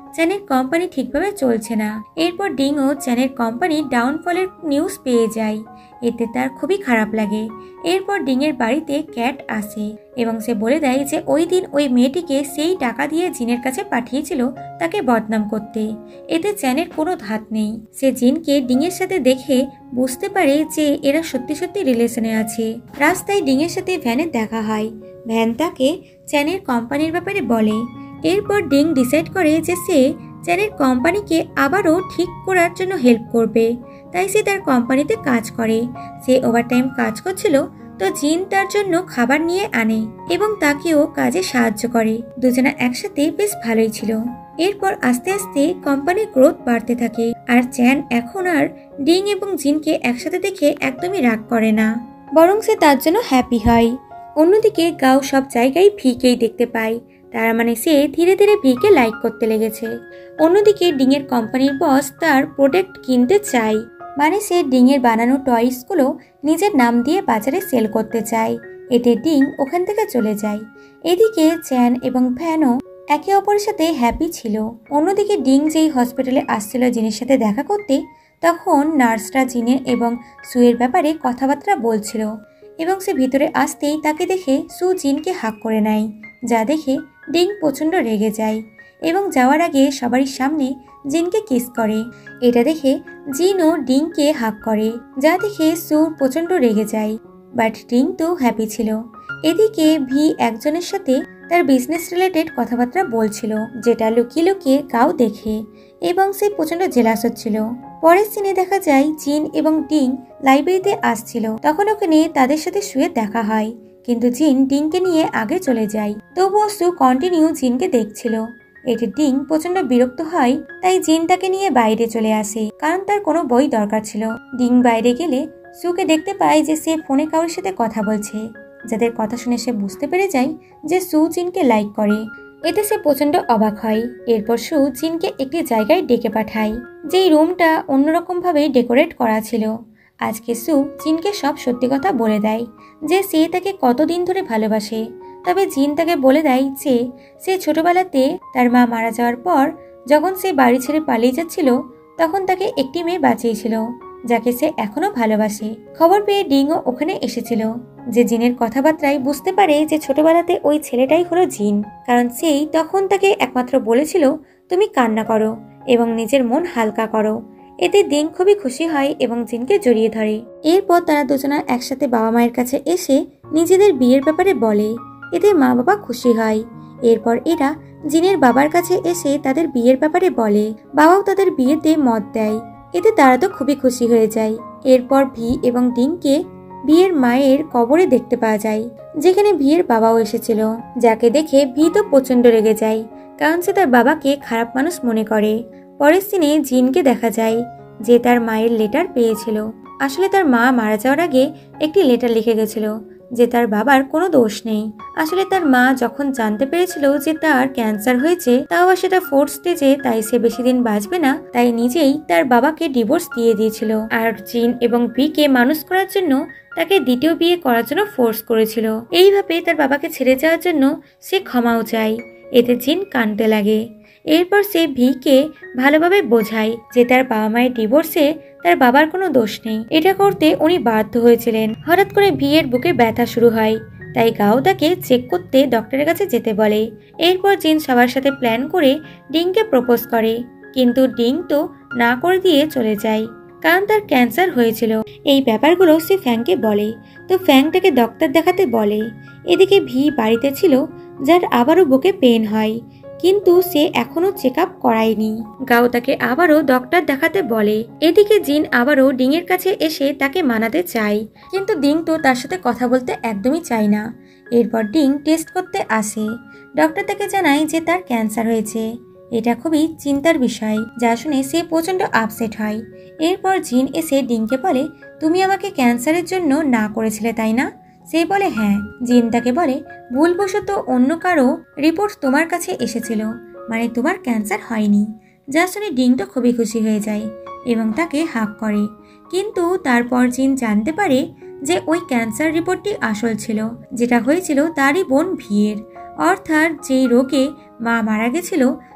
চ্যানের কোম্পানি ঠিকভাবে চলছে না। এরপর ডিংও চ্যানের কোম্পানি ডাউনফলের নিউজ পেয়ে যায়। এতে তার খুবই খারাপ লাগে। এরপর ডিংয়ের বাড়িতে ক্যাট আসে এবং সে বলে দেয় যে ওই দিন ওই মেয়েটিকে সেই টাকা দিয়ে জিনের কাছে পাঠিয়েছিল তাকে বদনাম করতে। এতে চ্যানের কোনো ধাত নেই। সে জিনকে ডিংয়ের সাথে দেখে বুঝতে পারে যে এরা সত্যি সত্যি রিলেশনে আছে। রাস্তায় ডিংয়ের সাথে ভ্যানের দেখা হয়। ভ্যান তাকে চ্যানের কোম্পানির ব্যাপারে বলে। এরপর ডিং ডিসাইড করে যে সে চ্যানের কোম্পানিকে আবারও ঠিক করার জন্য হেল্প করবে। তাই সে তার কোম্পানিতে কাজ করে। সে ওভারটাইম কাজ করছিল, তো জিন তার জন্য খাবার নিয়ে আনে এবং তাকেও কাজে সাহায্য করে। দুজনা একসাথে বেশ ভালোই ছিল। এরপর আস্তে আস্তে কোম্পানির গ্রোথ বাড়তে থাকে আর চ্যান এখন আর ডিং এবং জিনকে একসাথে দেখে একদমই রাগ করে না, বরং সে তার জন্য হ্যাপি হয়। অন্যদিকে গাও সব জায়গায় ভিকেই দেখতে পায়, তার মানে সে ধীরে ধীরে ভিকে লাইক করতে লেগেছে। অন্যদিকে ডিংয়ের কোম্পানির বস তার প্রোডাক্ট কিনতে চায়, মানে সে ডিংয়ের বানানো টয়সগুলো নিজের নাম দিয়ে বাজারে সেল করতে চায়। এতে ডিং ওখান থেকে চলে যায়। এদিকে চ্যান এবং ভ্যানও একে অপরের সাথে হ্যাপি ছিল। অন্যদিকে ডিং যেই হসপিটালে আসছিল জিনের সাথে দেখা করতে, তখন নার্সরা জিনের এবং সুয়ের ব্যাপারে কথাবার্তা বলছিল এবং সে ভিতরে আসতেই তাকে দেখে সু জিনকে হাক করে নেয়, যা দেখে ডিং প্রচণ্ড রেগে যায় এবং যাওয়ার আগে সবারই সামনে জিনকে কিস করে। এটা দেখে জিনও ডিংকে হাক করে, যা দেখে সু প্রচণ্ড রেগে যায়। বাট ডিং তো হ্যাপি ছিল। এদিকে ভি একজনের সাথে তার বিজনেস রিলেটেড কথাবার্তা বলছিল, যেটা লুকিয়ে লুকিয়ে গাও দেখে এবং সে প্রচণ্ড জেলাস হচ্ছিল। পরের সিনে দেখা যায় জিন এবং ডিং লাইব্রেরিতে আসছিল। তখন ওখানে তাদের সাথে শুয়ে দেখা হয়, কিন্তু জিন ডিংকে নিয়ে আগে চলে যায়। তবুও সু কন্টিনিউ জিনকে দেখছিল। এতে ডিং প্রচন্ড বিরক্ত হয়, তাই জিন তাকে নিয়ে বাইরে চলে আসে, কারণ তার কোনো বই দরকার ছিল। ডিং বাইরে গেলে সুকে দেখতে পায় যে সে ফোনে কারোর সাথে কথা বলছে, যাদের কথা শুনে সে বুঝতে পেরে যায় যে সু জিনকে লাইক করে। এতে সে প্রচন্ড অবাক হয়। এরপর সু জিনকে একটি জায়গায় ডেকে পাঠায়, যেই রুমটা অন্যরকম ভাবে ডেকোরেট করা ছিল। আজকে সু জিনকে সব সত্যি কথা বলে দেয় যে সে তাকে কতদিন ধরে ভালোবাসে। তবে জিন তাকে বলে দেয় যে সে ছোটবেলাতে তার মা মারা যাওয়ার পর যখন সে বাড়ি ছেড়ে পালিয়ে যাচ্ছিল, তখন তাকে একটি মেয়ে বাঁচিয়েছিল, যাকে সে এখনো ভালোবাসে। খবর পেয়ে ডিংও ওখানে এসেছিল, যে জিনের কথাবার্তায় বুঝতে পারে যে ছোটবেলাতে ওই ছেলেটাই হলো জিন, কারণ সেই তখন তাকে একমাত্র বলেছিল তুমি কান্না করো এবং নিজের মন হালকা করো। এতে ডিং খুবই খুশি হয় এবং জিনকে জড়িয়ে ধরে। এরপর তারা দুজনা একসাথে বাবা মায়ের কাছে এসে নিজেদের বিয়ের ব্যাপারে বলে। এতে মা বাবা খুশি হয়। এরপর এরা জিনের বাবার কাছে এসে তাদের বিয়ের ব্যাপারে বলে। বাবাও তাদের বিয়েতে মত দেয়। এতে তারা তো খুবই খুশি হয়ে যায়। এরপর ভি এবং ডিংকে বিয়ের মায়ের কবরে দেখতে পাওয়া যায়, যেখানে ভিয়ের বাবাও এসেছিল, যাকে দেখে ভি তো প্রচন্ড রেগে যায়, কারণ সে তার বাবাকে খারাপ মানুষ মনে করে। পরের সিনে জিনকে দেখা যায় যে তার মায়ের লেটার পেয়েছিল। আসলে তার মা মারা যাওয়ার আগে একটি লেটার লিখে গেছিল যে তার বাবার কোনো দোষ নেই। আসলে তার মা যখন জানতে পেরেছিল যে তার ক্যান্সার হয়েছে, তাও সেটা ফোর্থ স্টেজে, তাই সে বেশি দিন বাঁচবে না, তাই নিজেই তার বাবাকে ডিভোর্স দিয়ে দিয়েছিল। আর জিন এবং ভিকে মানুষ করার জন্য তাকে দ্বিতীয় বিয়ে করার জন্য ফোর্স করেছিল। এইভাবে তার বাবাকে ছেড়ে যাওয়ার জন্য সে ক্ষমাও চায়। এতে জিন কাঁদতে লাগে। এরপর সে ভিকে ভালোভাবে বোঝায় যে তার বাবা মায়ের ডিভোর্সে তার বাবার কোনো দোষ নেই। এটা করতে উনি বাধ্য হয়েছিলেন। হঠাৎ করে ভিয়ের বুকে ব্যথা শুরু হয়, তাই গাও তাকে চেক করতে ডক্টরের কাছে যেতে বলে। এরপর জিন সবার সাথে প্ল্যান করে ডিংকে প্রপোজ করে, কিন্তু ডিং তো না করে দিয়ে চলে যায়, কারণ তার ক্যান্সার হয়েছিল। এই ব্যাপারগুলো সে ফ্যাংকে বলে, তো ফ্যাং তাকে ডক্টর দেখাতে বলে। এদিকে ভি বাড়িতে ছিল, যার আবারও বুকে পেন হয়, কিন্তু সে এখনো চেক আপ করায়নি। গাও তাকে আবারও ডক্টর দেখাতে বলে। এদিকে জিন আবারও ডিংয়ের কাছে এসে তাকে মানাতে চায়, কিন্তু ডিং তো তার সাথে কথা বলতে একদমই চায় না। এরপর ডিং টেস্ট করতে আসে। ডক্টর তাকে জানায় যে তার ক্যান্সার হয়েছে। এটা খুবই চিন্তার বিষয়, যা শুনে সে প্রচন্ড আপসেট হয়। এরপর জিন এসে ডিংকে বলে, তুমি আমাকে ক্যান্সারের জন্য না করেছিলে তাই না? সে বলে হ্যাঁ। জিন তাকে বলে, ভুলবশত অন্য কারো রিপোর্ট তোমার কাছে এসেছিল, মানে তোমার ক্যান্সার হয়নি। যা শুনে ডিং তো খুবই খুশি হয়ে যায় এবং তাকে হাক করে। কিন্তু তারপর জিন জানতে পারে যে ওই ক্যান্সার রিপোর্টটি আসল ছিল, যেটা হয়েছিল তারই বোন ভিয়ের। অর্থাৎ যেই রোগে মা মারা গেছিল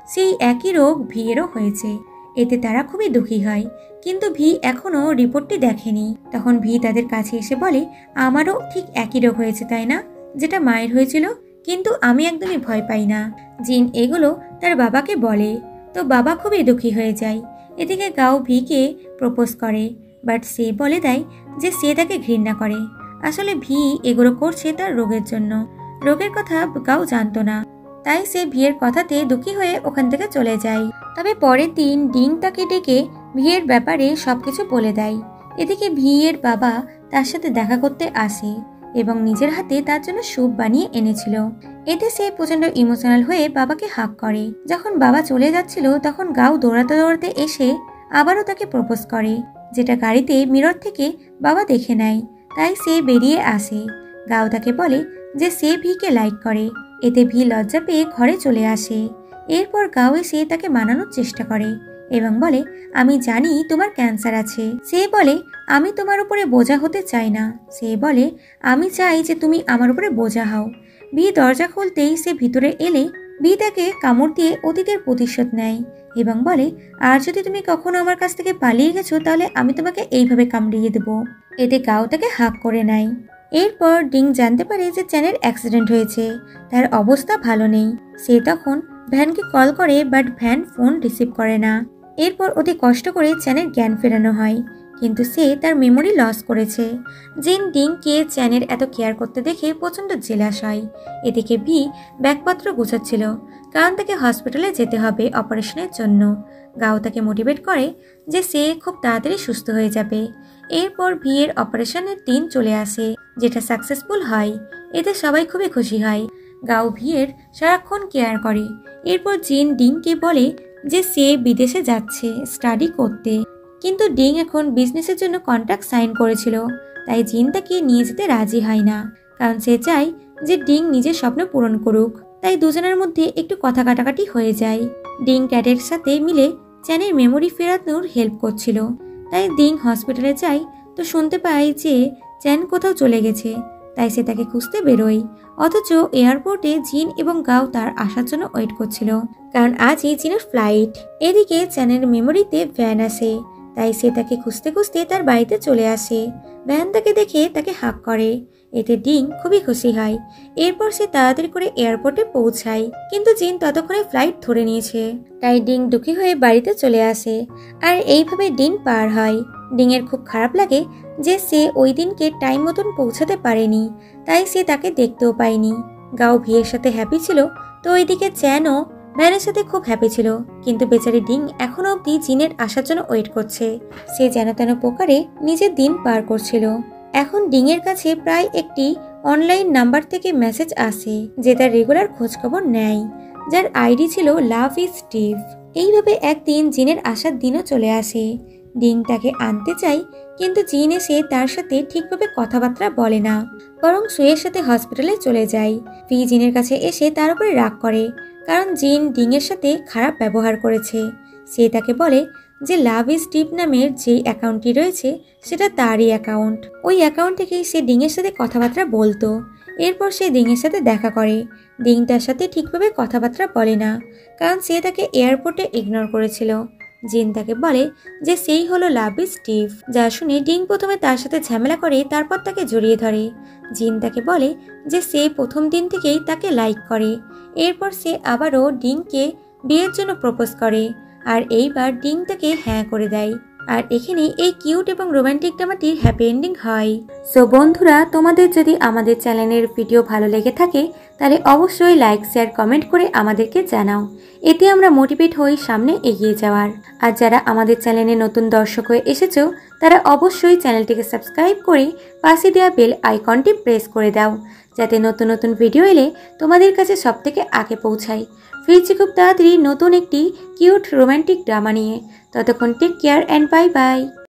সেই একই রোগ ভিয়েরও হয়েছে। এতে তারা খুবই দুঃখী হয়, কিন্তু ভি এখনো রিপোর্টটি দেখেনি। তখন ভি তাদের কাছে এসে বলে, আমারও ঠিক একই রোগ হয়েছে তাই না, যেটা মায়ের হয়েছিল, কিন্তু আমি একদমই ভয় পাই না। জিন এগুলো তার বাবাকে বলে, তো বাবা খুবই দুঃখী হয়ে যায়। এদিকে গাও ভিকে প্রপোজ করে, বাট সে বলে দেয় যে সে তাকে ঘৃণা করে। আসলে ভি এগুলো করছে তার রোগের জন্য। রোগের কথা গাও জানতো না, তাই সে ভিয়ের কথাতে দুঃখী হয়ে ওখান থেকে চলে যায়। তবে পরের দিন ডিং তাকে ডেকে ভিয়ের ব্যাপারে সবকিছু বলে দেয়। এদিকে ভিয়ের বাবা তার সাথে দেখা করতে আসে এবং নিজের হাতে তার জন্য স্যুপ বানিয়ে এনেছিল। এতে সে প্রচন্ড ইমোশনাল হয়ে বাবাকে হাগ করে। যখন বাবা চলে যাচ্ছিল তখন গাও দৌড়াতে দৌড়াতে এসে আবারও তাকে প্রপোজ করে, যেটা গাড়িতে মিরর থেকে বাবা দেখে নেয়। তাই সে বেরিয়ে আসে। গাও তাকে বলে যে সে ভিকে লাইক করে। এতে ভি লজ্জা পেয়ে ঘরে চলে আসে। এরপর গাও এসে তাকে মানানোর চেষ্টা করে এবং বলে, আমি জানি তোমার ক্যান্সার আছে। সে বলে, আমি তোমার উপরে বোঝা হতে চাই না। সে বলে, আমি চাই যে তুমি আমার উপরে বোঝা হও। ভি দরজা খুলতেই সে ভিতরে এলে ভি তাকে কামড় দিয়ে অতীতের প্রতিশোধ নেয় এবং বলে, আর যদি তুমি কখনো আমার কাছ থেকে পালিয়ে গেছো তাহলে আমি তোমাকে এইভাবে কামড়িয়ে দেবো। এতে গাও তাকে হাঁক করে নেয়। এরপর ডিং জানতে পারে যে চ্যানের অ্যাক্সিডেন্ট হয়েছে, তার অবস্থা ভালো নেই। সে তখন ভ্যানকে কল করে, বাট ভ্যান ফোন রিসিভ করে না। এরপর অতি কষ্ট করে চ্যানের জ্ঞান ফেরানো হয়, কিন্তু সে তার মেমোরি লস করেছে। জিন ডিংকে চ্যানের এত কেয়ার করতে দেখে প্রচণ্ড জেলাস হয়। এদিকে ভি ব্যাগপত্র গুছাচ্ছিল, কারণ তাকে হসপিটালে যেতে হবে অপারেশনের জন্য। গাও তাকে মোটিভেট করে যে সে খুব তাড়াতাড়ি সুস্থ হয়ে যাবে। এরপর ভিয়ের অপারেশনের দিন চলে আসে, যেটা সাকসেসফুল হয়। এতে সবাই খুবই খুশি হয়। গাও ভিয়ের সারাক্ষণ কেয়ার করে। এরপর জিন ডিংকে বলে যে সে বিদেশে যাচ্ছে স্টাডি করতে, কিন্তু ডিং এখন বিজনেসের জন্য কন্ট্রাক্ট সাইন করেছিল, তাই জিন তাকে নিয়ে যেতে রাজি হয় না, কারণ সে চায় যে ডিং নিজের স্বপ্ন পূরণ করুক। তাই দুজনের মধ্যে একটু কথা কাটাকাটি হয়ে যায়। ডিং ক্যাটের সাথে মিলে চ্যানের মেমোরি ফেরানোর হেল্প করছিল। তাই ডিং হসপিটালে যায় তো শুনতে পায় যে চ্যান কোথাও চলে গেছে, তাই সে তাকে খুঁজতে বেরোয়। অথচ এয়ারপোর্টে জিন এবং গাও তার আসার জন্য ওয়েট করছিল, কারণ আজই জিনের ফ্লাইট। এদিকে চ্যানের মেমোরিতে ভ্যান আসে, তাই সে তাকে খুঁজতে খুঁজতে তার বাড়িতে চলে আসে। ভ্যান তাকে দেখে তাকে হাঁক করে। এতে ডিং খুবই খুশি হয়। এরপর সে তাড়াতাড়ি করে এয়ারপোর্টে পৌঁছায়, কিন্তু জিন ততক্ষণে ফ্লাইট ধরে নিয়েছে। তাই ডিং দুঃখী হয়ে বাড়িতে চলে আসে। আর এইভাবে দিন পার হয়। ডিংয়ের খুব খারাপ লাগে যে সে ওই দিনকে টাইম মতন পৌঁছাতে পারেনি, তাই সে তাকে দেখতেও পায়নি। গাও ভিয়ের সাথে হ্যাপি ছিল, তো ওইদিকে চ্যানও ভ্যানের সাথে খুব হ্যাপি ছিল, কিন্তু বেচারি ডিং এখনো অব্দি জিনের আসার জন্য ওয়েট করছে। সে যেন তেন প্রকারে নিজের দিন পার করছিল। এখন ডিংয়ের কাছে প্রায় একটি অনলাইন নাম্বার থেকে মেসেজ আসে, যে তার রেগুলার খোঁজখবর নেয়, যার আইডি ছিল লাভ ইজ স্টিভ। এইভাবে একদিন জিনের আসার দিনও চলে আসে। ডিং তাকে আনতে চায়, কিন্তু জিন এসে তার সাথে ঠিকভাবে কথাবার্তা বলে না, বরং সুয়ের সাথে হসপিটালে চলে যায়। ফি জিনের কাছে এসে তার উপরে রাগ করে, কারণ জিন ডিংয়ের সাথে খারাপ ব্যবহার করেছে। সে তাকে বলে যে লাভ ইজ স্টিভ নামের যে অ্যাকাউন্টটি রয়েছে সেটা তারই অ্যাকাউন্ট। ওই অ্যাকাউন্ট থেকেই সে ডিংয়ের সাথে কথাবার্তা বলতো। এরপর সে ডিংয়ের সাথে দেখা করে। ডিং তার সাথে ঠিকভাবে কথাবার্তা বলে না, কারণ সে তাকে এয়ারপোর্টে ইগনোর করেছিল। জিন তাকে বলে যে সেই হলো লাভ ইজ স্টিভ। যা শুনে ডিং প্রথমে তার সাথে ঝামেলা করে, তারপর তাকে জড়িয়ে ধরে। জিন তাকে বলে যে সে প্রথম দিন থেকেই তাকে লাইক করে। এরপর সে আবারও ডিংকে বিয়ের জন্য প্রপোজ করে, আর এইবার ডিং তাকে হ্যাঁ করে দেয়। আর এখানে এই কিউট এবং রোমান্টিক ড্রামাটির হ্যাপি এন্ডিং হয়। সো বন্ধুরা, তোমাদের যদি আমাদের চ্যানেলের ভিডিও ভালো লেগে থাকে তাহলে অবশ্যই লাইক, শেয়ার, কমেন্ট করে আমাদেরকে জানাও। এতে আমরা মোটিভেট হই সামনে এগিয়ে যাওয়ার। আর যারা আমাদের চ্যানেলে নতুন দর্শক হয়ে এসেছো তারা অবশ্যই চ্যানেলটিকে সাবস্ক্রাইব করে পাশে দেওয়া বেল আইকনটি প্রেস করে দাও, যাতে নতুন নতুন ভিডিও এলে তোমাদের কাছে সবথেকে আগে পৌঁছায়। ফিরছি খুব তাড়াতাড়ি নতুন একটি কিউট রোমান্টিক ড্রামা নিয়ে। ততক্ষণ take care and bye by.